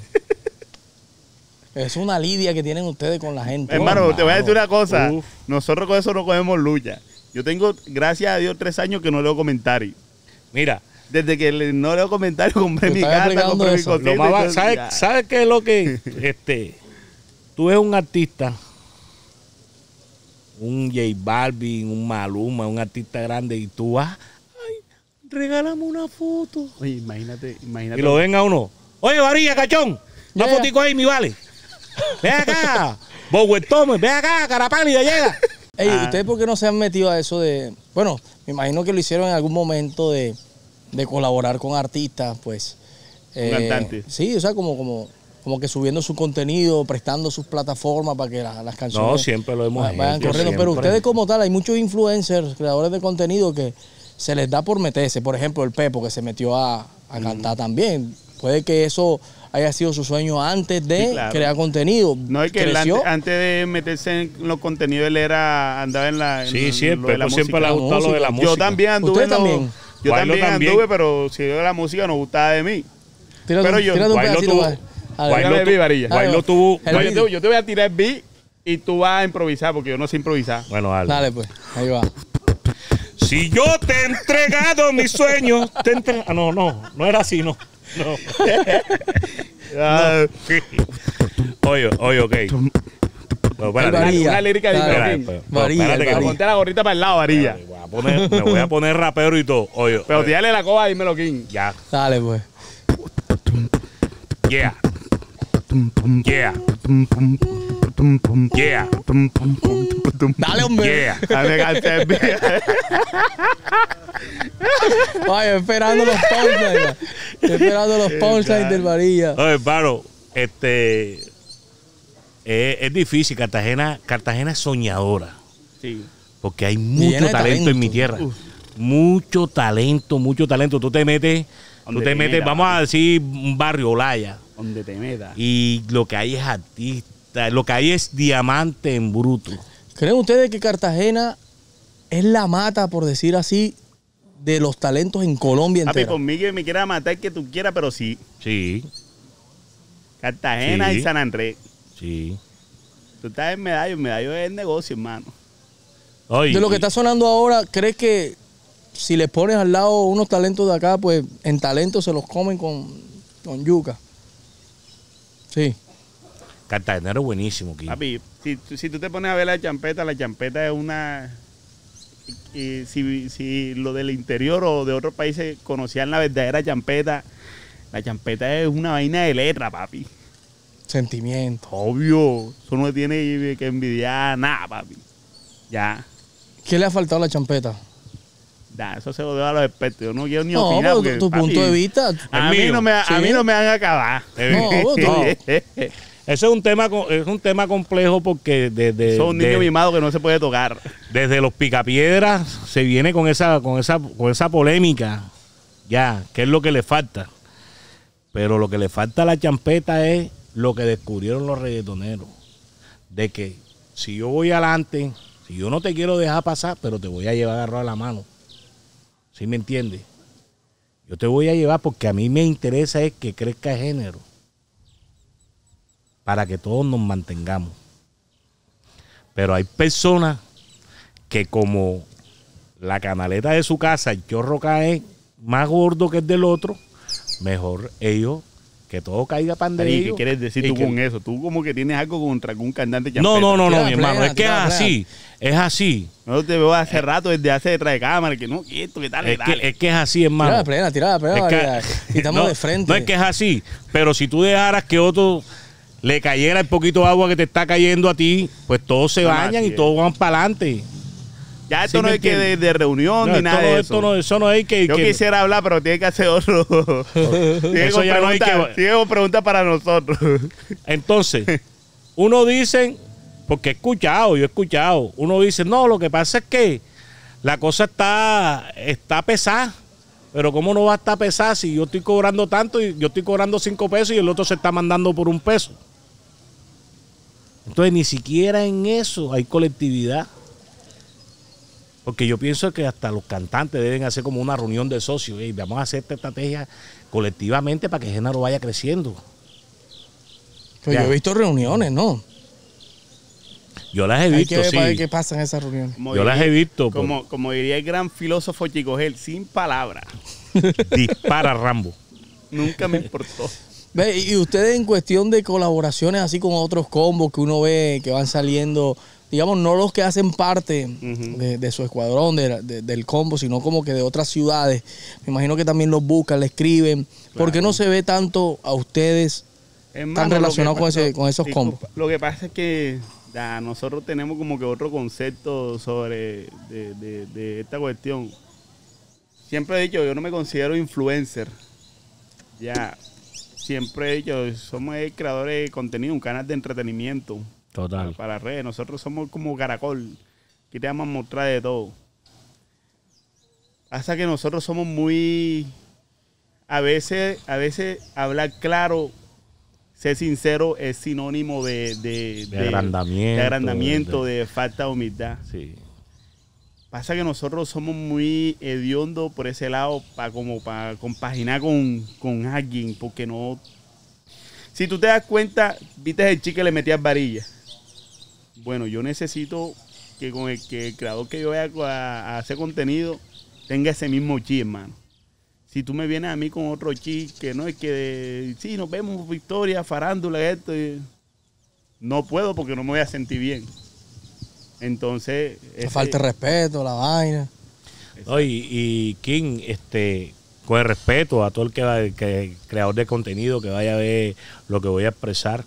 Es una lidia que tienen ustedes con la gente. Hermano, te voy a decir una cosa. Uf. Nosotros con eso no cogemos lucha. Yo tengo, gracias a Dios, 3 años que no leo comentarios. mira, Desde que no leo comentarios, compré Tú mi estás casa, explicando compré mi eso. cosita. lo más entonces, ¿sabes, ya. ¿sabes qué es lo que tú ves un artista, un J Balvin, un Maluma, un artista grande y tú vas, ay, regálame una foto. Oye, imagínate. Y lo ven a uno, oye, varilla, cachón, una Ya, ya. fotico ahí, mi vale. ven acá. Bower Thomas, ven acá, cara pálida, llega. Ey, ¿ustedes por qué no se han metido a eso de... Bueno, me imagino que lo hicieron en algún momento de colaborar con artistas, pues. Cantantes. Sí, o sea, como que subiendo su contenido, prestando sus plataformas para que las canciones... No, siempre lo hemos vayan hecho, corriendo. Pero siempre. ustedes como tal, hay muchos influencers, creadores de contenido que se les da por meterse. Por ejemplo, el Pepo que se metió a cantar también. Puede que eso haya sido su sueño antes de Sí, claro. crear contenido. No, es que él creció. antes de meterse en los contenidos, él andaba en la. Sí, en siempre, lo de la pues siempre le ha música. gustado lo de la música. Yo también anduve. ¿Usted en los- también? Yo Guaylo también también. anduve, pero si de la música no gustaba de mí. Tírate pero un- yo- tírate un Guaylo pedacito, tuvo- vale. A ver. Guaylo Tírame el beat, Varilla. Dale, Guaylo tuvo... el beat. Yo te voy a tirar el beat y tú vas a improvisar, porque yo no sé improvisar. Bueno, dale. Dale, pues. Ahí va. Si yo te he entregado mis sueños, no era así, no. Ah, Oye, ok. No, espérate. Varilla. una lírica de Dale. Varilla. Espérate, Varilla, espérate que Varilla. Ponte la gorrita para el lado, Varilla. me voy a poner rapero y todo. Oye, Pero tírale la coba, dímelo, King. ya. Dale, pues. Yeah. Yeah. Yeah. Dale, hombre. Yeah. Dame cantar el beat. Vaya, esperando los punchlines. Estoy esperando los punchlines del Varilla. Oye, hermano, es difícil. Cartagena es soñadora. Sí. Porque hay Llena mucho de talento en mi talento. tierra. Mucho talento. Tú te metes, Donde te metas, vamos a papi. decir un barrio Olaya. Donde te metas. Y lo que hay es artista, lo que hay es diamante en bruto. ¿Creen ustedes que Cartagena es la mata, por decir así, de los talentos en Colombia Papi, entera? por mí que me quiera matar que tú quieras, pero sí. Sí, Cartagena Sí. y San Andrés. sí. Tú estás en Medallo es el negocio, hermano. Oye, De lo que está sonando ahora, ¿crees que si les pones al lado unos talentos de acá, pues en talento se los comen con yuca? Sí. Cartagenero es buenísimo, Kiko. Papi, si tú te pones a ver la champeta es una... Y si lo del interior o de otros países conocían la verdadera champeta, la champeta es una vaina de letra, papi. Sentimiento. Obvio, eso no tiene que envidiar nada, papi. Ya, ¿Qué le ha faltado a la champeta? eso se lo dejo a los expertos. Yo no quiero ni No, opinar. pero porque, tu papi, punto de vista. A Es mí, mío. no me, a Sí. mí no me van a acabar. No, Eso es un tema complejo porque Son un niño mimado que no se puede tocar. desde los picapiedras se viene con esa polémica. Ya, ¿qué es lo que le falta? Pero lo que le falta a la champeta es lo que descubrieron los reggaetoneros. De que si yo voy adelante, si yo no te quiero dejar pasar, pero te voy a llevar agarrado a la mano. ¿Sí me entiendes? Yo te voy a llevar porque a mí me interesa es que crezca el género. Para que todos nos mantengamos. Pero hay personas que como la canaleta de su casa, el chorro cae más gordo que el del otro, mejor ellos, que todo caiga pan de Ari, ellos. ¿qué quieres decir Y tú que- con eso? Tú como que tienes algo contra algún cantante champeta. No, Tira mi hermano, plena, es que es tira así, es así. No te veo hace rato desde hace detrás de cámara, que no, que esto, que tal, Es dale. que es así, hermano. Tira la plena, Es que- Varilla. Y estamos no, de frente. No es que es así, pero si tú dejaras que otro le cayera el poquito de agua que te está cayendo a ti, pues todos se No, bañan así y es. todos van para adelante. Ya esto ¿Sí no me es que entiendes? de reunión ni nada de eso. Eso no es que... Yo que- quisiera hablar, pero tiene que hacer otro. Sigue Eso con ya no hay preguntas que- sigue con preguntas para nosotros. Entonces, uno dice, porque he escuchado, uno dice, no, lo que pasa es que la cosa está pesada. Pero ¿cómo no va a estar pesada si yo estoy cobrando tanto y yo estoy cobrando 5 pesos y el otro se está mandando por 1 peso? Entonces, ni siquiera en eso hay colectividad. Porque yo pienso que hasta los cantantes deben hacer como una reunión de socios. Y vamos a hacer esta estrategia colectivamente para que el género vaya creciendo. Pero yo Ya. he visto reuniones, ¿no? Yo las he Hay que visto, ver para ver sí. qué pasa en esas reuniones. Como Yo las he visto, Como diría el gran filósofo Chico Gel, sin palabras. Dispara Rambo. Nunca me importó. Ve, y ustedes en cuestión de colaboraciones así con otros combos que uno ve que van saliendo, digamos, no los que hacen parte Ujú. de su escuadrón, del combo, sino como que de otras ciudades. Me imagino que también los buscan, le escriben. ¿Por qué no se ve tanto a ustedes están relacionados con esos combos. Lo que pasa es que nosotros tenemos como que otro concepto sobre de esta cuestión. Siempre he dicho, yo no me considero influencer. Ya, siempre he dicho, somos creadores de contenido, un canal de entretenimiento. Total. Para redes. Nosotros somos como Caracol, que te vamos a mostrar de todo. Pasa que nosotros somos muy... A veces hablar claro, ser sincero es sinónimo de agrandamiento, de falta de humildad. Sí. Pasa que nosotros somos muy hediondos por ese lado para compaginar con alguien, porque no... Si tú te das cuenta, viste el chico que le metías varilla. Bueno, yo necesito que con el creador que yo vaya a hacer contenido tenga ese mismo chi, hermano. Si tú me vienes a mí con otro chi, que no es que sí, nos vemos, victoria, farándula, esto, no puedo porque no me voy a sentir bien. Entonces... falta de respeto, la vaina. Y King, con el respeto a todo el que creador de contenido que vaya a ver lo que voy a expresar,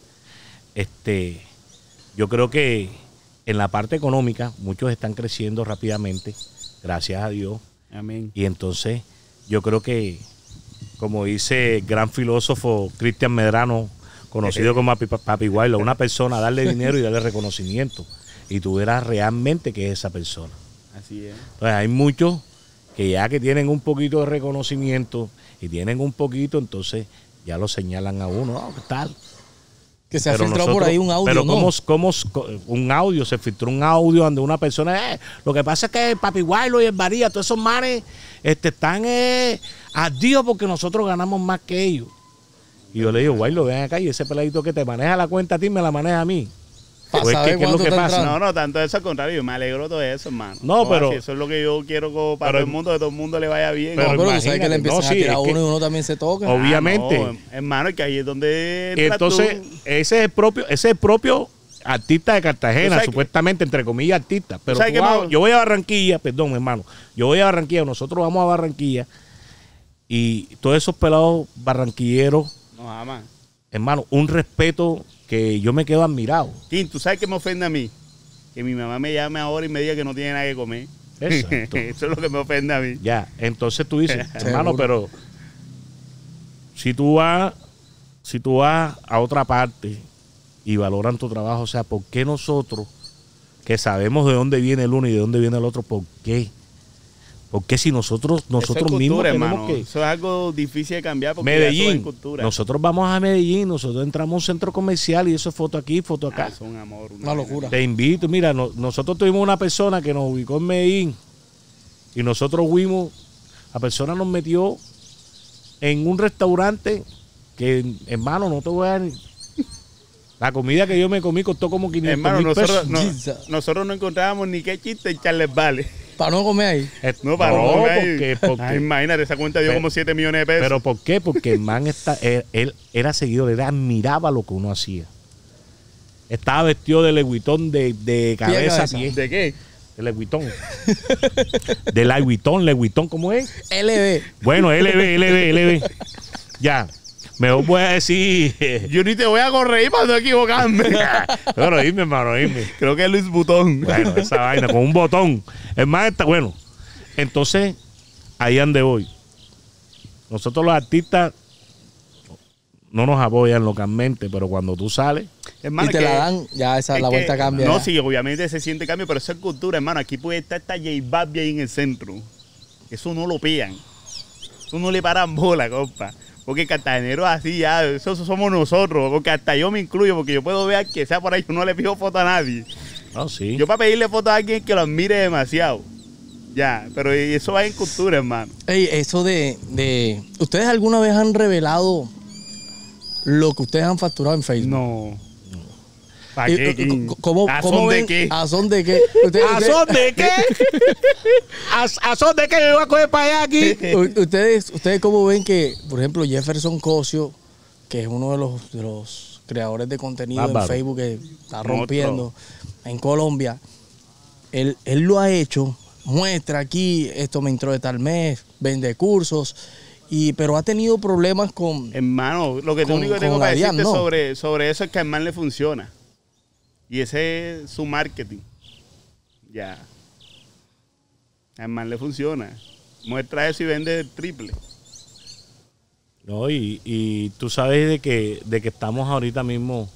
yo creo que en la parte económica muchos están creciendo rápidamente, gracias a Dios. Amén. Y entonces yo creo que, como dice el gran filósofo Cristian Medrano, conocido como Papi Guaylo, una persona darle dinero y darle reconocimiento. Y tú verás realmente que es esa persona. Así es. Entonces hay muchos que ya que tienen un poquito de reconocimiento y tienen un poquito, entonces ya lo señalan a uno. ¿Qué tal? Que se ha filtrado por ahí un audio, pero ¿no? ¿cómo un audio? Se filtró un audio donde una persona... lo que pasa es que Papi Guaylo y el Varía, todos esos manes están ardidos porque nosotros ganamos más que ellos. Y yo le digo, Guaylo, ven acá y ese peladito que te maneja la cuenta a ti me la maneja a mí. Pues ¿qué es lo que pasa? No, tanto eso al contrario, yo me alegro de todo eso, hermano. No, pero... Eso es lo que yo quiero para todo el mundo, que todo el mundo le vaya bien. Pero tú sabes que le empiezan a tirar a uno y uno también se toca. Obviamente. No, hermano, que ahí es donde... Entonces, ese es el propio artista de Cartagena, supuestamente, entre comillas, artista. Pero yo voy a Barranquilla, perdón, hermano, yo voy a Barranquilla, nosotros vamos a Barranquilla y todos esos pelados barranquilleros, nos aman. Hermano, un respeto que yo me quedo admirado. Kim, ¿tú sabes qué me ofende a mí? Que mi mamá me llame ahora y me diga que no tiene nada que comer. Exacto. Eso es lo que me ofende a mí. Ya, entonces tú dices, hermano, pero si tú vas a otra parte y valoran tu trabajo, o sea, ¿por qué nosotros, que sabemos de dónde viene el uno y de dónde viene el otro, por qué? Porque si nosotros cultura, mismos tenemos hermano, que... Eso es algo difícil de cambiar porque Medellín, eso es cultura. Nosotros vamos a Medellín, nosotros entramos a un centro comercial y eso es foto aquí, foto acá. Es un amor. Una locura. Te invito, mira, nosotros tuvimos una persona que nos ubicó en Medellín y nosotros fuimos, la persona nos metió en un restaurante que, hermano, no te voy a... La comida que yo me comí costó como 500 pesos. Nosotros no encontrábamos ni qué chiste echarles vale. ¿Para no comer ahí? No, para no comer ahí. Porque imagínate, esa cuenta dio como 7 millones de pesos. ¿Pero por qué? Porque el man él era seguidor, él admiraba lo que uno hacía. Estaba vestido de leguitón de cabeza a pie. ¿De qué? De leguitón. De leguitón, ¿cómo es? LB. Bueno, LB. Ya. Mejor voy a decir... Yo ni te voy a corregir para no equivocarme. Pero dime, hermano, dime. Creo que es Luis Butón. Bueno, esa vaina, con un botón. Es más, bueno. Entonces, ahí ande hoy. Nosotros los artistas no nos apoyan localmente, pero cuando tú sales... Hermano, y te la dan, ya la vuelta cambia. No, ya. sí, obviamente se siente cambio, pero eso es cultura, hermano. Aquí puede estar esta J Balvin ahí en el centro. Eso no lo pillan. Eso no le paran bola, compa. Porque cartageneros así ya, eso somos nosotros, porque hasta yo me incluyo, porque yo puedo ver que sea por ahí, yo no le pido foto a nadie. Oh, sí. Yo para pedirle foto a alguien que lo admire demasiado. Ya, pero eso va en cultura, hermano. Ey, eso de ¿ustedes alguna vez han revelado lo que ustedes han facturado en Facebook? No. ¿Para qué? ¿Cómo de ven? qué? ¿A son de qué? ¿A son de qué? ¿A son de qué me voy a coger para allá aquí? ¿Ustedes cómo ven que, por ejemplo, Jefferson Cosio, que es uno de los creadores de contenido en Facebook que está rompiendo en Colombia, él lo ha hecho, muestra aquí, esto me entró de tal mes, vende cursos, pero ha tenido problemas con... Hermano, lo que Con- único que tengo con para la DIAN, decirte ¿no? sobre eso es que al man le funciona. Y ese es su marketing. Ya. Al man le funciona. Muestra eso y vende el triple. No, y tú sabes de que estamos ahorita mismo,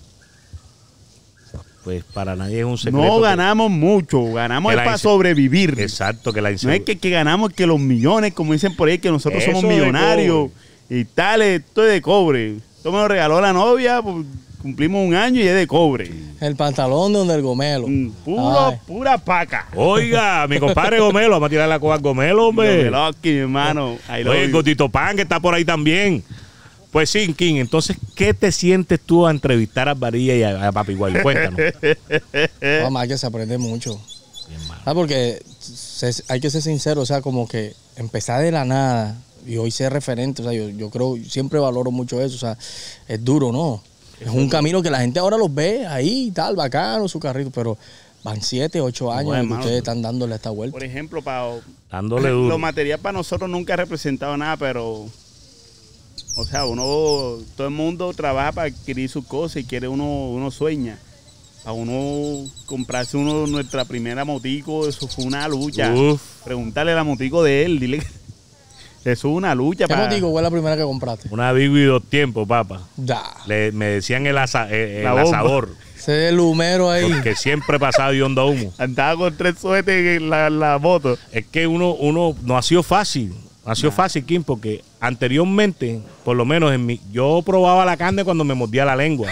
pues para nadie es un secreto. No que- ganamos mucho, ganamos que es la para inse- sobrevivir. Exacto, que la No es inseguridad. que ganamos que los millones, como dicen por ahí, que nosotros Eso somos de millonarios y tal, esto es de cobre. Esto me lo regaló la novia, pues, cumplimos un año y es de cobre. El pantalón de donde el gomelo. Ay. Pura paca. Oiga, mi compadre Gomelo, vamos a tirar la coja al Gomelo, hombre. Loki, mi hermano. I love Oye, el you. Gotito Pan, que está por ahí también. Pues sí, King, entonces, ¿qué te sientes tú a entrevistar a Varilla y a Papi Guay? Cuéntanos. Mamá, que se aprende mucho. Porque hay que ser sincero, o sea, como que empezar de la nada y hoy ser referente, o sea, yo creo, siempre valoro mucho eso, o sea, es duro, ¿no? Es un camino que la gente ahora los ve ahí, tal, bacano, su carrito, pero van 7, 8 años Bueno, en que hermano, ustedes están dándole esta vuelta. Por ejemplo, Dándole duro. lo material para nosotros nunca ha representado nada, pero, o sea, todo el mundo trabaja para adquirir sus cosas y quiere uno sueña. Para uno comprarse nuestra primera motico, eso fue una lucha. Uf. Pregúntale a la motico de él, dile que eso es una lucha. ¿Qué motivo fue la primera que compraste? Una Big y 2 tiempos, papá. Da. Me decían el La bomba. asador, Ese es el humero ahí. porque siempre pasaba de onda humo. Andaba con 3 suetes en la moto. Es que uno no ha sido fácil. No ha sido fácil, Kim, porque anteriormente, por lo menos yo probaba la carne cuando me mordía la lengua.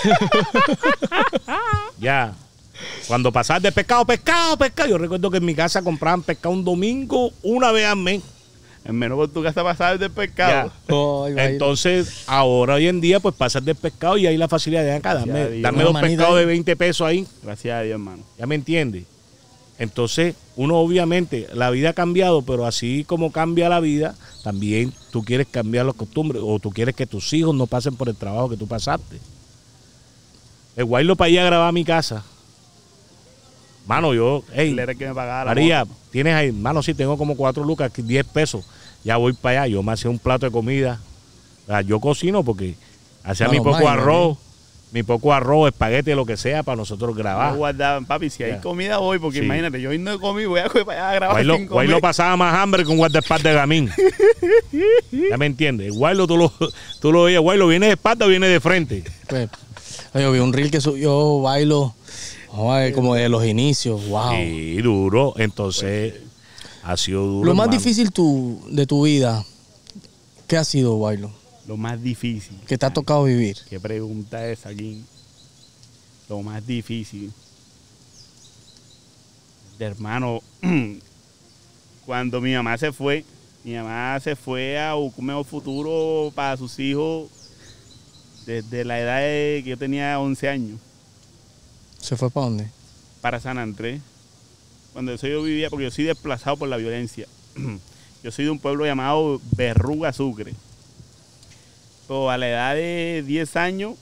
Ya. Cuando pasaba de pescado. Yo recuerdo que en mi casa compraban pescado un domingo una vez al mes. En menos por tu casa pasar del pescado. Ay, vaya. Entonces, ahora hoy en día, pues pasas del pescado y hay la facilidad de acá. Ya, Dame Dios. Una 2 manita pescados ahí. de 20 pesos ahí. Gracias a Dios, hermano. ¿Ya me entiendes? Entonces, uno obviamente, la vida ha cambiado, pero así como cambia la vida, también tú quieres cambiar las costumbres o tú quieres que tus hijos no pasen por el trabajo que tú pasaste. El Guaylo para ir a grabar a mi casa. Mano, hey, Él era el que me pagaba la María, moto. tienes ahí, mano, sí, tengo como 4 lucas, 10 pesos. Ya voy para allá, yo me hacía un plato de comida. O sea, yo cocino porque hacía Mano, mi poco arroz, espagueti, lo que sea, para nosotros Me grabar. guardaban, papi, si hay Ya. comida voy, porque Sí. imagínate, yo hoy no comí, voy a comer para allá a grabar sin comer. Guaylo pasaba más hambre con guardaespaldas de gamín. ¿Ya me entiendes? Guaylo, tú lo veías, Guaylo, ¿viene de espalda o viene de frente? Pues, yo vi un reel que subió Bailo como de los inicios. Wow. Sí, duro. Entonces, ha sido duro. Lo más hermano. difícil de tu vida, ¿qué ha sido, Bailo? Lo más difícil. ¿Qué te ha tocado vivir? ¿Qué pregunta es aquí? Lo más difícil. De hermano, cuando mi mamá se fue a buscar un mejor futuro para sus hijos desde la edad que yo tenía 11 años, ¿Se fue para dónde? para San Andrés. Cuando eso yo vivía, porque yo soy desplazado por la violencia. Yo soy de un pueblo llamado Berruga Sucre. Pero a la edad de 10 años,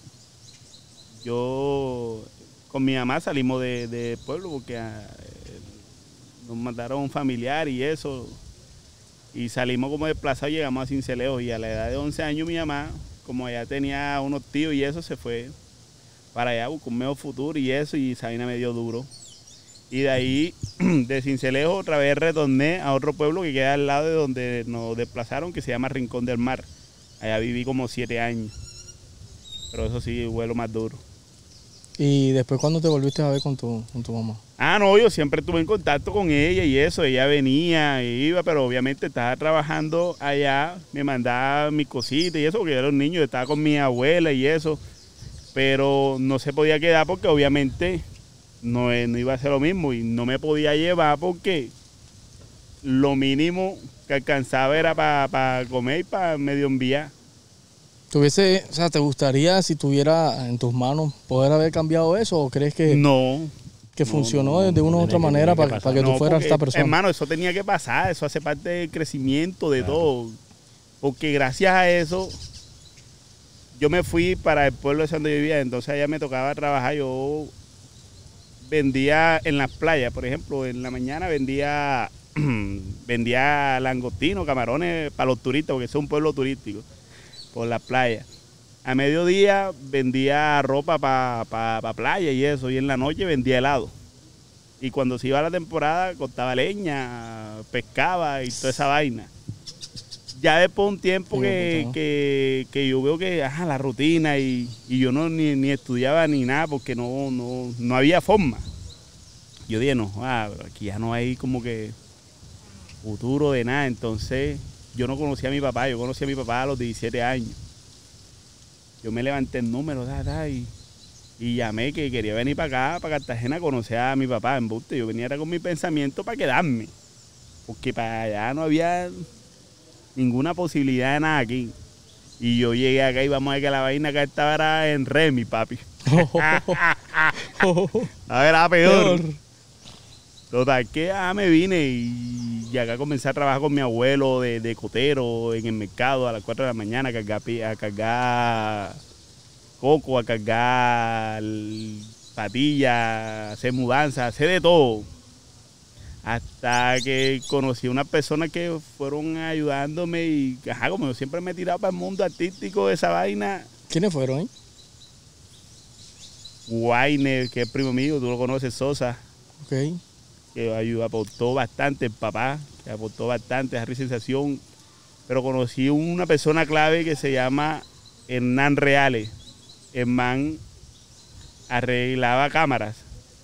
yo con mi mamá salimos de pueblo porque nos mataron a un familiar y eso. Y salimos como desplazados y llegamos a Cincelejo. Y a la edad de 11 años mi mamá, como ya tenía unos tíos y eso, se fue para allá, buscó un mejor futuro y eso. Y esa vaina me dio duro. Y de ahí, de Cincelejo, otra vez retorné a otro pueblo que queda al lado de donde nos desplazaron, que se llama Rincón del Mar. Allá viví como 7 años. Pero eso sí, vuelo más duro. ¿Y después cuándo te volviste a ver con tu mamá? Ah, no, yo siempre estuve en contacto con ella y eso. Ella venía, iba, pero obviamente estaba trabajando allá. Me mandaba mis cositas y eso, porque yo era un niño, estaba con mi abuela y eso. Pero no se podía quedar porque obviamente no iba a ser lo mismo. Y no me podía llevar porque lo mínimo que alcanzaba era para comer y para medio enviar. ¿Te gustaría, si tuviera en tus manos, poder haber cambiado eso? ¿O crees que, No. que funcionó no, de una u otra manera tiene que para que tú No, fueras porque, esta persona? hermano, eso tenía que pasar, eso hace parte del crecimiento de Claro. todo. Porque gracias a eso, yo me fui para el pueblo de donde yo vivía, entonces allá me tocaba trabajar. Yo vendía en las playas, por ejemplo, en la mañana vendía vendía langostinos, camarones para los turistas, porque es un pueblo turístico, por las playas. A mediodía vendía ropa para playa y eso, y en la noche vendía helado. Y cuando se iba a la temporada, cortaba leña, pescaba y toda esa vaina. Ya después de un tiempo que yo veo que la rutina y yo no ni estudiaba ni nada porque no había forma. Yo dije, no, aquí ya no hay como que futuro de nada. Entonces yo no conocía a mi papá, yo conocí a mi papá a los 17 años. Yo me levanté el número y llamé que quería venir para acá, para Cartagena, a conocer a mi papá en Buste. Yo venía con mi pensamiento para quedarme, porque para allá no había ninguna posibilidad de nada aquí. Y yo llegué acá y vamos a ver que la vaina acá estaba en Remi, papi. A ver, era peor. Total, que me vine y acá comencé a trabajar con mi abuelo de cotero en el mercado a las 4 de la mañana, a cargar coco, a cargar patillas, a hacer mudanzas, hacer de todo. Hasta que conocí a unas personas que fueron ayudándome y, como yo siempre me he tirado para el mundo artístico de esa vaina. ¿Quiénes fueron? Wainer, que es primo mío, tú lo conoces, Sosa. Ok. Que aportó bastante, el papá, que aportó bastante, esa sensación. Pero conocí una persona clave que se llama Hernán Reales. El man arreglaba cámaras,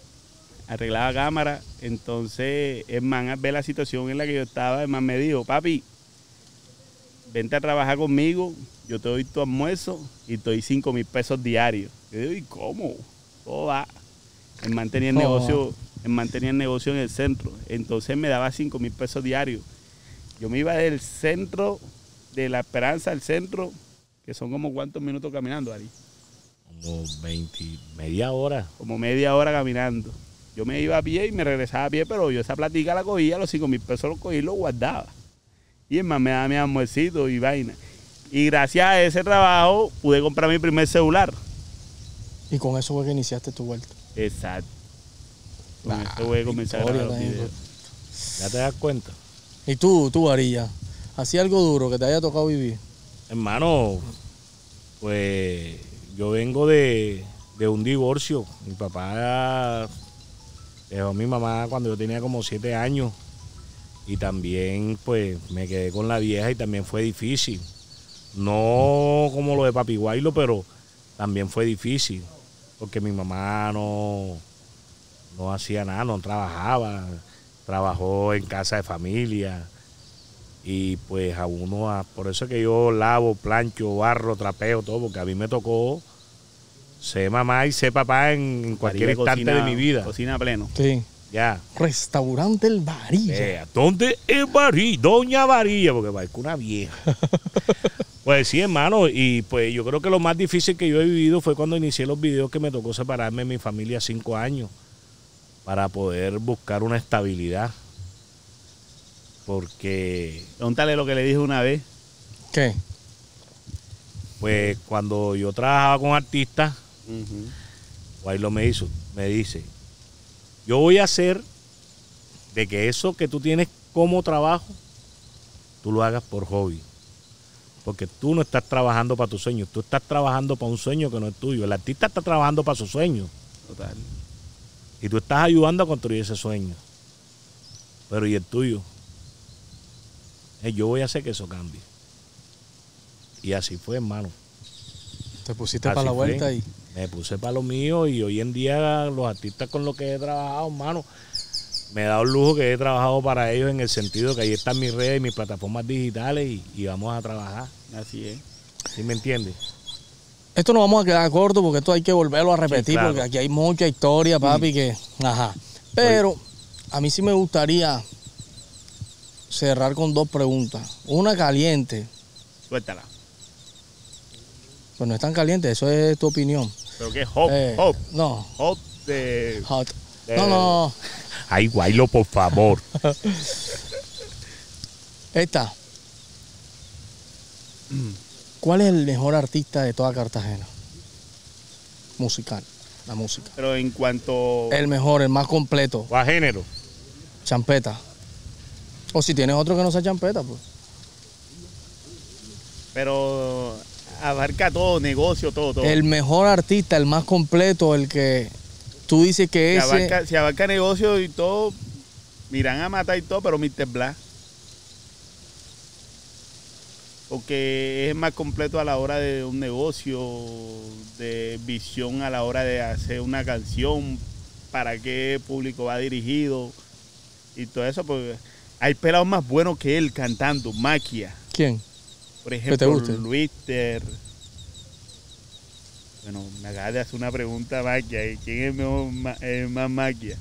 entonces el man al ver la situación en la que yo estaba, el man me dijo, papi, vente a trabajar conmigo, yo te doy tu almuerzo y te doy 5,000 pesos diarios. Yo digo, ¿y cómo? Todo va. El man tenía el negocio en el centro, entonces me daba 5,000 pesos diarios. Yo me iba del centro, de La Esperanza al centro, que son como ¿cuántos minutos caminando, Ari? Como media hora. Como media hora caminando. Yo me iba a pie y me regresaba a pie, pero yo esa platica la cogía, los 5,000 pesos los cogí y los guardaba. Y el man me daba mi almuercito y vaina. Y gracias a ese trabajo pude comprar mi primer celular. Y con eso fue que iniciaste tu vuelta. Exacto. Con eso voy a comenzar a grabar los videos. ¿Ya te das cuenta? ¿Y tú, Varilla? ¿Hacía algo duro que te haya tocado vivir? Hermano, pues yo vengo de un divorcio. Mi papá dejó a mi mamá cuando yo tenía como 7 años. Y también pues me quedé con la vieja y también fue difícil. No como lo de Papi Guaylo, pero también fue difícil. Porque mi mamá no hacía nada, no trabajaba. Trabajó en casa de familia. Y pues por eso es que yo lavo, plancho, barro, trapeo, todo, porque a mí me tocó ser mamá y ser papá en cualquier instante de mi vida. Cocina pleno. Sí. Ya. Restaurante El Varilla. ¿Dónde es Varilla? Doña Varilla, porque parezco una vieja. Pues sí, hermano, y pues yo creo que lo más difícil que yo he vivido fue cuando inicié los videos, que me tocó separarme de mi familia 5 años para poder buscar una estabilidad. Porque... Pregúntale lo que le dije una vez. ¿Qué? Pues cuando yo trabajaba con artistas, Guaylo me dice, yo voy a hacer de que eso que tú tienes como trabajo, tú lo hagas por hobby. Porque tú no estás trabajando para tus sueños, tú estás trabajando para un sueño que no es tuyo. El artista está trabajando para su sueño. Total. Y tú estás ayudando a construir ese sueño. Pero ¿y el tuyo? Yo voy a hacer que eso cambie. Y así fue, hermano. Te pusiste para la vuelta y... Me puse para lo mío y hoy en día los artistas con los que he trabajado, hermano, me he dado el lujo que he trabajado para ellos en el sentido que ahí están mis redes, mis plataformas digitales y vamos a trabajar. Así es. ¿Sí me entiendes? Esto no vamos a quedar corto porque esto hay que volverlo a repetir, sí, claro, porque aquí hay mucha historia, papi, que... Ajá. Pero a mí sí me gustaría cerrar con 2 preguntas. Una caliente. Suéltala. Pues no es tan caliente, eso es tu opinión. ¿Pero qué? Hot. No. Hot de... Hot. No. Ay, Guaylo, por favor. Esta. ¿Cuál es el mejor artista de toda Cartagena? Musical, la música. Pero en cuanto... El mejor, el más completo. ¿O a género? Champeta. O si tienes otro que no sea champeta, pues. Pero abarca todo, negocio, todo. El mejor artista, el más completo, el que tú dices que ese... Si abarca negocio y todo, miran a matar y todo, pero Mr. Black. Porque es más completo a la hora de un negocio, de visión a la hora de hacer una canción, para qué público va dirigido y todo eso, porque hay pelados más buenos que él cantando, Maquia. ¿Quién? Por ¿Que te ejemplo, guste? Luister. Bueno, me acabas de hacer una pregunta, Maquia. ¿Quién es mejor, más Maquia?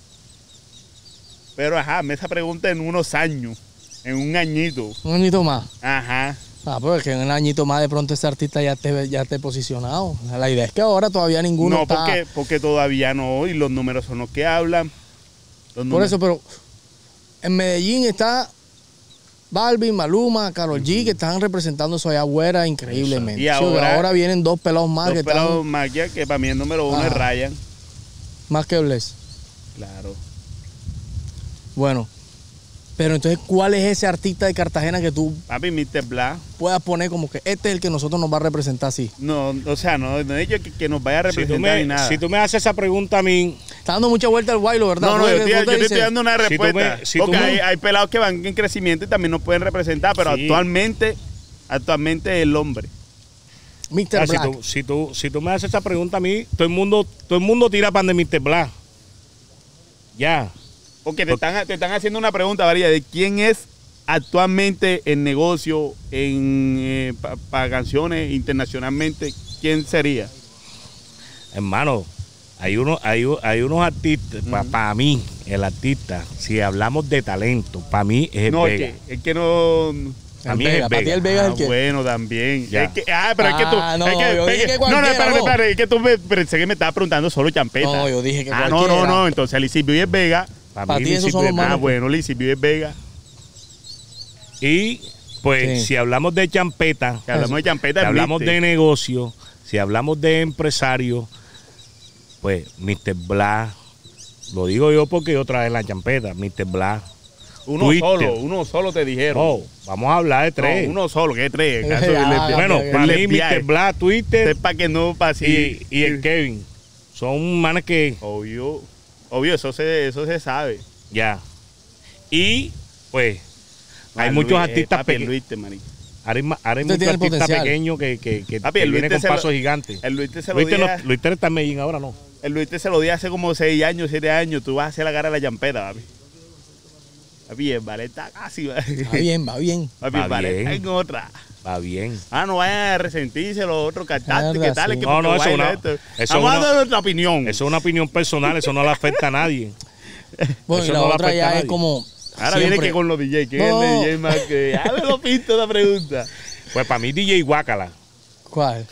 Pero ajá, esa pregunta en unos años, en un añito. Un añito más. Ajá. Ah, pues es que en un añito más de pronto ese artista ya esté posicionado. La idea es que ahora todavía ninguno No, está... porque todavía no, y los números son los que hablan. Por eso, pero en Medellín está Balvin, Maluma, Karol G, que están representando eso allá afuera increíblemente. Y ahora vienen dos pelados más Los que pelados están Maquia, que para mí el número uno es Ryan. más que Bless. Claro. Bueno, pero entonces, ¿cuál es ese artista de Cartagena que tú Papi, Mr. Black. puedas poner como que este es el que nosotros nos va a representar así? No, o sea, no es yo que nos vaya a representar ni nada. Si tú me haces esa pregunta a mí, Está dando mucha vuelta al guaylo, ¿verdad? No, Porque yo tú te dices, estoy dando una si tú respuesta. me- si tú porque me- hay pelados que van en crecimiento y también nos pueden representar, pero Sí. actualmente el hombre. Mr. ah, Black. si tú me haces esa pregunta a mí, todo el mundo tira pan de Mr. Black. Ya. Porque te están haciendo una pregunta, Varía, de quién es actualmente en negocio, para canciones internacionalmente, ¿quién sería? Hermano, hay unos artistas, para mí, el artista, si hablamos de talento, para mí es el No, Vega. es que no... A mí es el Para ti el Vega. Vega es el que... Bueno, también. Ya. Pero es que tú... Ah, no, es que, yo dije que no, cualquiera, espérate, es que tú pensé que me estabas preguntando solo champeta. No, yo dije que no, cualquiera. entonces Lisibio y es Vega. Pa' ti Lizzy esos son los Vega. malos. Bueno, Lisibio y es Vega. Y pues Sí. si hablamos de champeta, Que hablamos de champeta, si hablamos ¿viste? de negocio, si hablamos de empresario, pues Mr. Black, lo digo yo porque yo traje la champeta, Mr. Black. Uno solo te dijeron. No, vamos a hablar de tres. No, uno solo, ¿qué tres? Bueno, Ya, para ya. mí Mr. Black, Twitter Es para que no pase. y el Kevin son manes que Obvio, eso se sabe. ya. Y pues hay Ah, muchos Luis, artistas papi, el pequeños. Luis, marico. Ahora hay Usted muchos tiene el artistas potencial. pequeños que Papi, el Luis vienen con se lo- pasos gigantes. El Luis se lo Luis dije. Luis está en Medellín ahora, ¿no? El Luis se lo di hace como 6 años, 7 años. Tú vas a hacer la cara de la champeta, papi. Papi, el vale está casi. Va bien, va bien. Papi, Va el vale bien. está en otra. Va bien. No vayan a resentirse los otros cantantes, Ah, que tal, sí. que No, porque eso es baila una- esto. eso es Vamos a una- dar nuestra opinión. Eso es una opinión personal, eso no le afecta a nadie. Bueno, y Eso la no le otra afecta a ya es nadie. como... Ahora viene siempre- que con los DJ, que No. es el DJ más que. Ya me lo pinto la pregunta. Pues para mí DJ Guácala. ¿Cuál?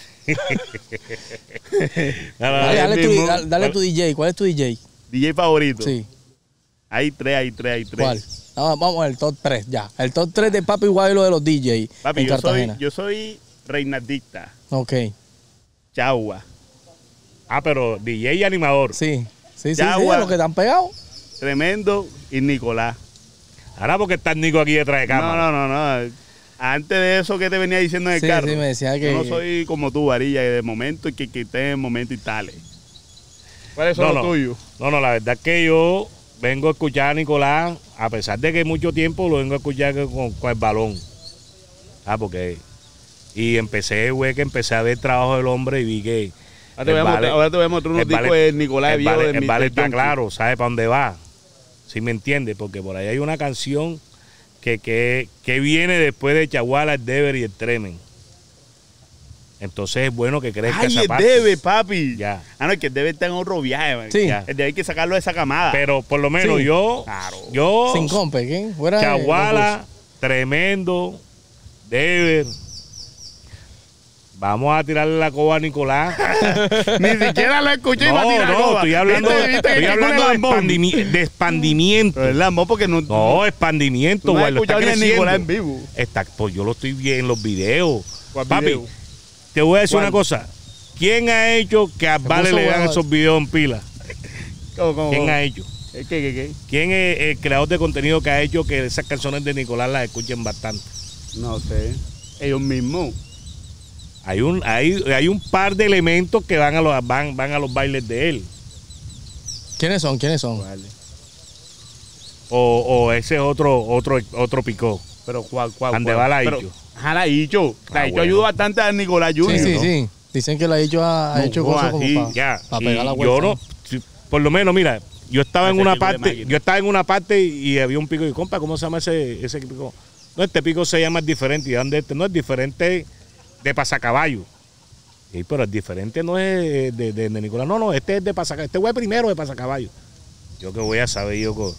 No, no, Dale, no. dale, mismo. dale tu DJ. ¿Cuál es tu DJ? DJ favorito. Sí. Hay tres. ¿Cuál? Vamos al top 3, ya. El top 3 de Papi Guaylo de los DJ Papi, en Cartagena. yo soy Reinaldista, Ok, Chagua, Pero DJ y animador. sí. Sí, Ya, de gua- los que están pegados. Tremendo y Nicolás. Ahora porque está el Nico aquí detrás de cámara. No. Antes de eso que te venía diciendo en el Sí, carro. sí, me decía que- Yo no soy como tú, Varilla, que de momento y que esté en el momento y tales. ¿Cuáles son los tuyos? No, la verdad es que yo vengo a escuchar a Nicolás, a pesar de que mucho tiempo lo vengo a escuchar con el balón. Porque... Y empecé a ver el trabajo del hombre y vi que... Ahora te voy a mostrar unos el vale- discos de Nicolás el viejo vale- de el vale Mr. está Junkie. claro, sabe para dónde va. ¿Sí me entiende? Porque por ahí hay una canción que viene después de Chaguala, el Deber y el Tremen. Entonces es bueno que crezca Ay, esa el parte. debe, papi. Ya. No, es que el debe está en otro viaje, man. Sí. Ya. El debe hay que sacarlo de esa camada. Pero por lo menos Sí. yo Sin compe, ¿qué? Fuera de Chaguala, Tremendo, Deber. Vamos a tirarle la coba a Nicolás. Ni siquiera lo escuché y va a No, tirar no, coba. estoy hablando, ¿Viste estoy que hablando con el lambón? de expandimiento. Pero el lambón porque no... No, expandimiento, tú no has güey, lo está escuchado ni a creciendo. Nicolás en vivo. Pues yo lo estoy viendo en los videos. ¿Cuál Papi, video? te voy a decir ¿Cuál? una cosa. ¿Quién ha hecho que a Vale puso le vean bravo. esos videos en pila? ¿Cómo? ¿Quién ha hecho? ¿Qué? ¿Quién es el creador de contenido que ha hecho que esas canciones de Nicolás las escuchen bastante? No sé. Ellos mismos. Hay un par de elementos que van a los bailes de él. ¿Quiénes son? Vale. O ese es otro picó. Pero ¿cuál? Ande va la Icho. La Icho. La Icho bueno. ayudó bastante a Nicolás Junior. Sí. Dicen que la ha hecho cosas como así, para pegar la y vuelta. yo no, por lo menos, mira, yo estaba en Ese una equipo de parte, máquina. yo estaba en una parte y había un pico y compa, ¿cómo se llama ese pico? No, este pico se llama diferente, y donde este no es diferente de pasacaballo. Sí, pero el diferente no es de Nicolás, no, este es de pasacaballo, este fue primero de pasacaballo. Yo que voy a saber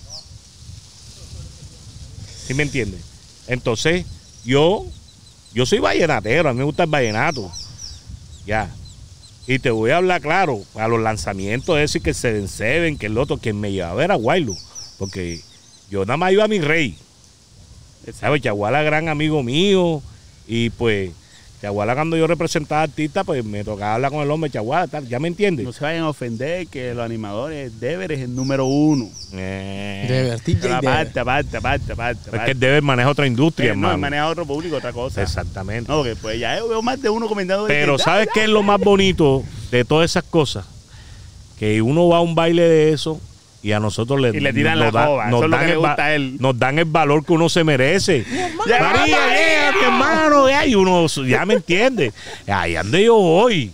¿sí me entiendes? Entonces, yo soy vallenatero, a mí me gusta el vallenato. Ya. Y te voy a hablar claro, a los lanzamientos de decir que el Seven Seven, que el otro, quien me llevaba a ver a Guaylo, porque yo nada más iba a mi rey. ¿Sabes? Chaguala, gran amigo mío, y pues, Chaguala cuando yo representaba artista, pues me tocaba hablar con el hombre, Chaguala, tal, ¿ya me entiendes? No se vayan a ofender que los animadores, Deber es el número 1. Deber, TJ Pero Deber. aparte. Es que el Deber maneja otra industria, No, hermano. maneja otro público, otra cosa. Exactamente. No, que pues ya veo más de uno comentando. Pero que, ¿sabes qué es lo más bonito de todas esas cosas? Que uno va a un baile de eso y a nosotros Y le tiran la coba, eso es lo que le gusta a él. Nos dan el valor que uno se merece. María, mi hermano, y uno ya me entiende. Ahí ande yo voy.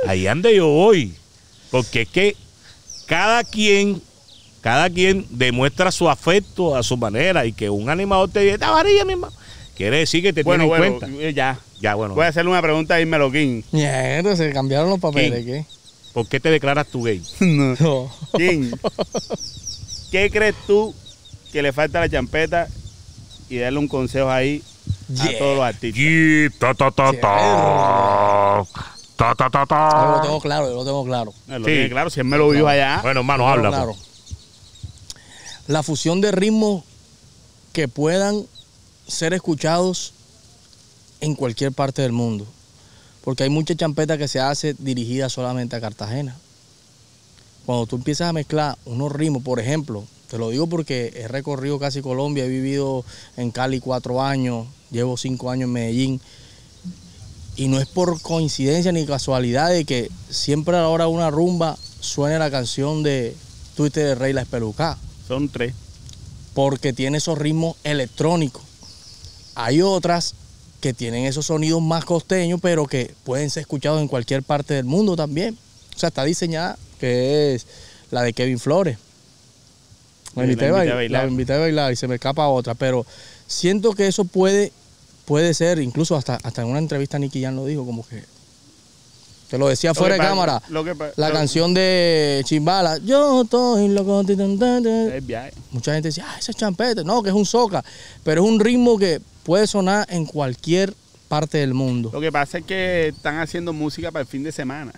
Porque es que cada quien demuestra su afecto a su manera, y que un animador te diga, María, mi hermano, quiere decir que te tiene en cuenta. Ya, bueno. Voy a hacerle una pregunta a Dímelo King. Mierda, se cambiaron los papeles, ¿Quién? ¿qué? ¿Por qué te declaras tú gay? No. King, ¿qué crees tú que le falta a la champeta? Y darle un consejo ahí a Yeah. todos los artistas. Y ta ta ta ta. Ta ta ta Yo lo ta. tengo claro. Lo Sí. tiene claro, si él me lo vio allá. Bueno, hermano, Lo tengo habla. claro. Pues. La fusión de ritmos que puedan ser escuchados en cualquier parte del mundo. Porque hay mucha champeta que se hace dirigida solamente a Cartagena. Cuando tú empiezas a mezclar unos ritmos, por ejemplo, te lo digo porque he recorrido casi Colombia, he vivido en Cali 4 años, llevo 5 años en Medellín, y no es por coincidencia ni casualidad de que siempre a la hora de una rumba suene la canción de Twitter de Rey La Espelucá, Son 3. porque tiene esos ritmos electrónicos. Hay otras que tienen esos sonidos más costeños, pero que pueden ser escuchados en cualquier parte del mundo también. O sea, está diseñada, que es la de Kevin Flores. La invité a bailar y se me escapa otra, pero siento que eso puede ser, incluso hasta en una entrevista Nicky Jam lo dijo, como que te lo decía fuera de cámara, la canción de Chimbala, yo estoy loco. Es viaje. Mucha gente decía, ese es champeta. No, que es un soca. Pero es un ritmo que puede sonar en cualquier parte del mundo. Lo que pasa es que están haciendo música para el fin de semana.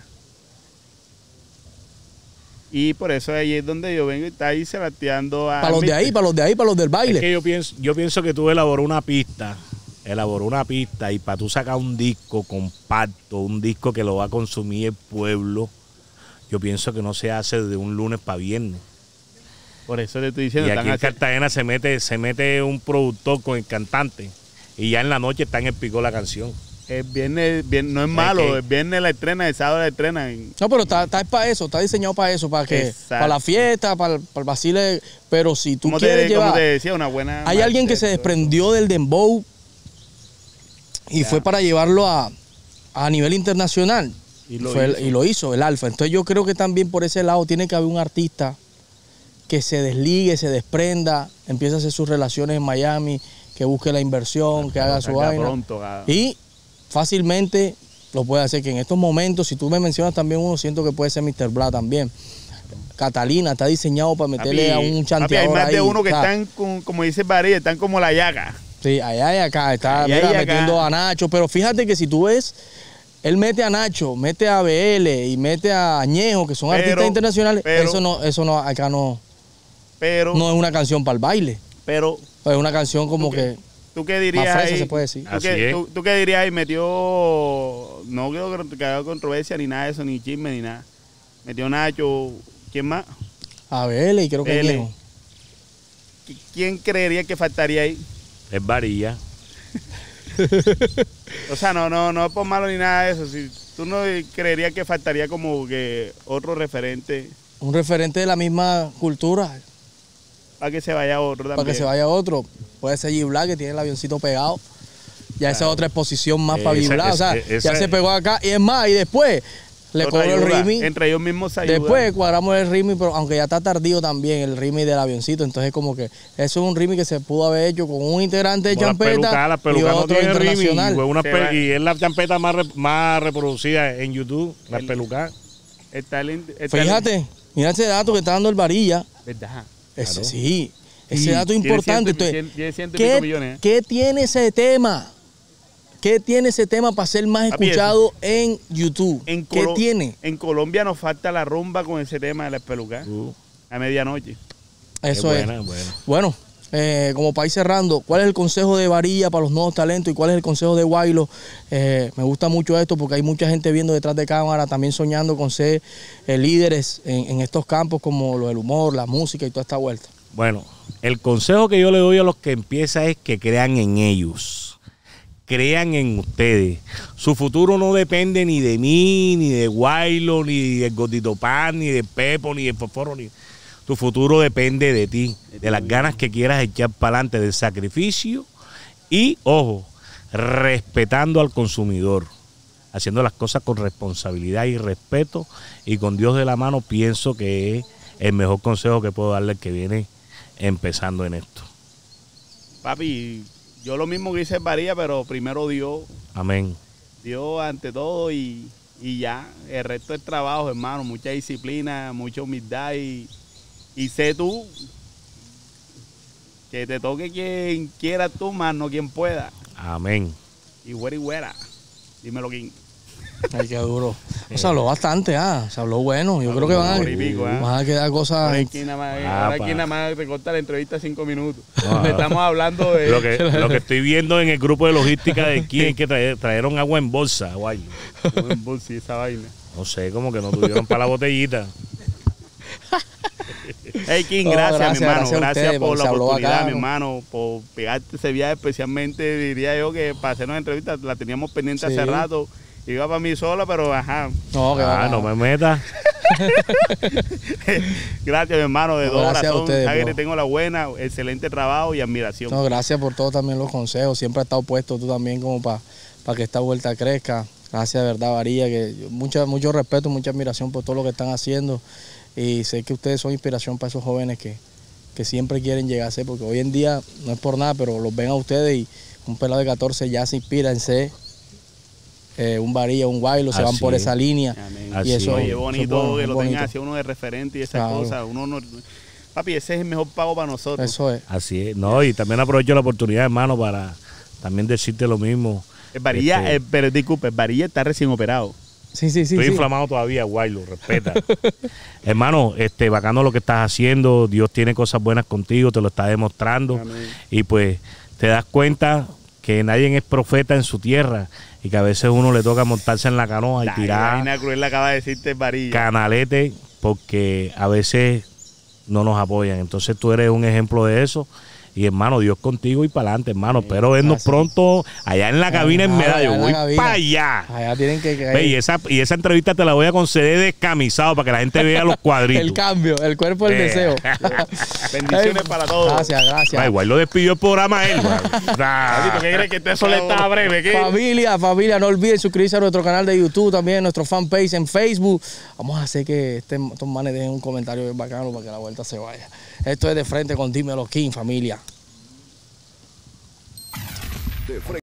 Y por eso ahí es donde yo vengo y está ahí sebateando a... Para los de ahí, para los del Es baile. que yo pienso que tú elaboró una pista y para tú sacar un disco compacto, un disco que lo va a consumir el pueblo, yo pienso que no se hace de un lunes para viernes. Por eso te estoy Y diciendo. aquí en Cartagena se mete un productor con el cantante y ya en la noche está en el pico la canción. El viernes no es malo, el viernes la estrena, el sábado la estrena. No, pero está para eso, está diseñado para eso, para la fiesta, para el vacile. Pero si tú quieres llevar... Como te decía, una buena... Hay alguien que se desprendió del dembow y fue para llevarlo a nivel internacional. Y lo hizo, el Alfa. Entonces yo creo que también por ese lado tiene que haber un artista que se desligue, se desprenda, empiece a hacer sus relaciones en Miami, que busque la inversión, que haga su vaina. Y fácilmente lo puede hacer, que en estos momentos, si tú me mencionas también uno, siento que puede ser Mr. Bla también. Catalina está diseñado para meterle a un chanteador. Hay más de ahí, uno que están, como dice Barry, están como la llaga. Sí, allá y acá, está metiendo a Nacho, pero fíjate que si tú ves, él mete a Nacho, mete a BL y mete a Añejo, que son artistas internacionales, eso no, acá no, no es una canción para el baile, pero es una canción como que ¿tú qué dirías más fresa ahí? se puede decir. ¿Tú qué dirías ahí? Metió, no creo que haga controversia ni nada de eso, ni chisme ni nada. Metió Nacho, ¿quién más? A ver, y creo que L. Ñejo. ¿Quién creería que faltaría ahí? Es Varilla. O sea, no es por malo ni nada de eso. Si tú no creerías que faltaría como que otro referente Un referente de la misma cultura, para que se vaya otro también. para que se vaya otro. Puede ser G-Black, que tiene el avioncito pegado. Ya esa es otra exposición más para Esa- G-Black. O sea, esa- ya se pegó acá. Y es más, y después le Otra cobro el ayuda. Rimi. Entre ellos mismos se ayudan. Después cuadramos el Rimi, pero aunque ya está tardío también el Rimi del avioncito. Entonces como que eso es un Rimi que se pudo haber hecho con un integrante de Como champeta las y pelucas no otro tienen ritmo, internacional. y, Se va. y es la champeta más reproducida en YouTube, las pelucas. Está está Fíjate, mira ese dato que está dando el Varilla. ¿Verdad? Ese, Claro. sí, ese Sí, dato es tiene importante. ciento y- Entonces, tiene ciento y pico millones, ¿eh? ¿qué tiene ese tema? ¿Qué tiene ese tema para ser más Papi, escuchado en YouTube? En ¿Qué Colo- tiene? En Colombia nos falta la rumba con ese tema de las pelucas a medianoche. Eso es. buena, buena. Bueno, como para ir cerrando, ¿cuál es el consejo de Varilla para los nuevos talentos y cuál es el consejo de Guaylo? Me gusta mucho esto porque hay mucha gente viendo detrás de cámara, también soñando con ser líderes en estos campos como lo del humor, la música y toda esta vuelta. Bueno, el consejo que yo le doy a los que empiezan es que crean en ellos. Crean en ustedes. Su futuro no depende ni de mí, ni de Guaylo, ni del Gordito Pan, ni de Pepo, ni de Fosforo. Tu futuro depende de ti, de las ganas que quieras echar para adelante, del sacrificio y, ojo, respetando al consumidor, haciendo las cosas con responsabilidad y respeto y con Dios de la mano. Pienso que es el mejor consejo que puedo darle al que viene empezando en esto. Papi, yo lo mismo que hice en Varilla, pero primero Dios Amén. ante todo y ya. El resto del trabajo, hermano, mucha disciplina, mucha humildad y sé tú que te toque quien quiera tú, más no quien pueda. Amén. Y güera. Dímelo, King. Ay, qué duro. Se habló bastante, se habló bueno. Yo creo que Una hora y pico, van a quedar cosas. Ahora aquí nada más te corta la entrevista 5 minutos. No. Le estamos hablando de... Lo que estoy viendo en el grupo de logística de aquí es que trajeron agua en bolsa, guay. Sí, esa vaina. No sé, como que no tuvieron para la botellita. Hey, King, No, gracias, mi hermano. gracias a Gracias ustedes, por porque la se habló oportunidad, acá, mi ¿no? hermano, por pegarte ese viaje. Especialmente, diría yo, que para hacernos entrevistas la teníamos pendiente Sí. hace rato. Iba para mí sola, pero ajá. No, que No me metas. Gracias, mi hermano, de No, todo gracias a corazón. ustedes, Sabes que bro. te tengo la buena, excelente trabajo y admiración. No, gracias por todos también los consejos. Siempre has estado puesto tú también como para que esta vuelta crezca. Gracias de verdad, Varilla, que mucho respeto, mucha admiración por todo lo que están haciendo. Y sé que ustedes son inspiración para esos jóvenes que siempre quieren llegar a ser, porque hoy en día no es por nada, pero los ven a ustedes y un pelado de 14 ya se inspira en ser un Varilla, un Guaylo, se van Así por es. esa línea. Amén. Así Y eso, es. Oye, eso es bonito bueno, que es lo bonito. tengas hacia uno de referente y esas Claro. cosas. Uno no, papi, ese es el mejor pago para nosotros. Eso es. Así es. No, y también aprovecho la oportunidad, hermano, para también decirte lo mismo. El Varilla, Este- pero disculpe, el Varilla está recién operado. Sí, sí, sí. Estoy sí. inflamado todavía, Guaylo, respeta. Hermano, bacano lo que estás haciendo. Dios tiene cosas buenas contigo, te lo está demostrando. Amén. Y pues te das cuenta que nadie es profeta en su tierra y que a veces uno le toca montarse en la canoa y La tirar vaina cruel le acaba de decirte el Varilla. canalete porque a veces no nos apoyan. Entonces tú eres un ejemplo de eso. Y hermano, Dios contigo y para adelante, hermano. Espero vernos gracias. pronto allá en la cabina en allá Medallo. en la Voy cabina. para allá. Allá tienen que Ve, y esa entrevista te la voy a conceder descamisado para que la gente vea los cuadritos. el cambio, el cuerpo del deseo. Bendiciones para todos. Gracias, gracias. Ay, igual lo despidió el programa él. güey. Papi, ¿tú qué crees que este sol está breve? ¿Qué? Familia, no olviden suscribirse a nuestro canal de YouTube, también nuestro fanpage en Facebook. Vamos a hacer que estos manes dejen un comentario bien bacano para que la vuelta se vaya. Esto es De Frente con Dímelo King, familia. De frente.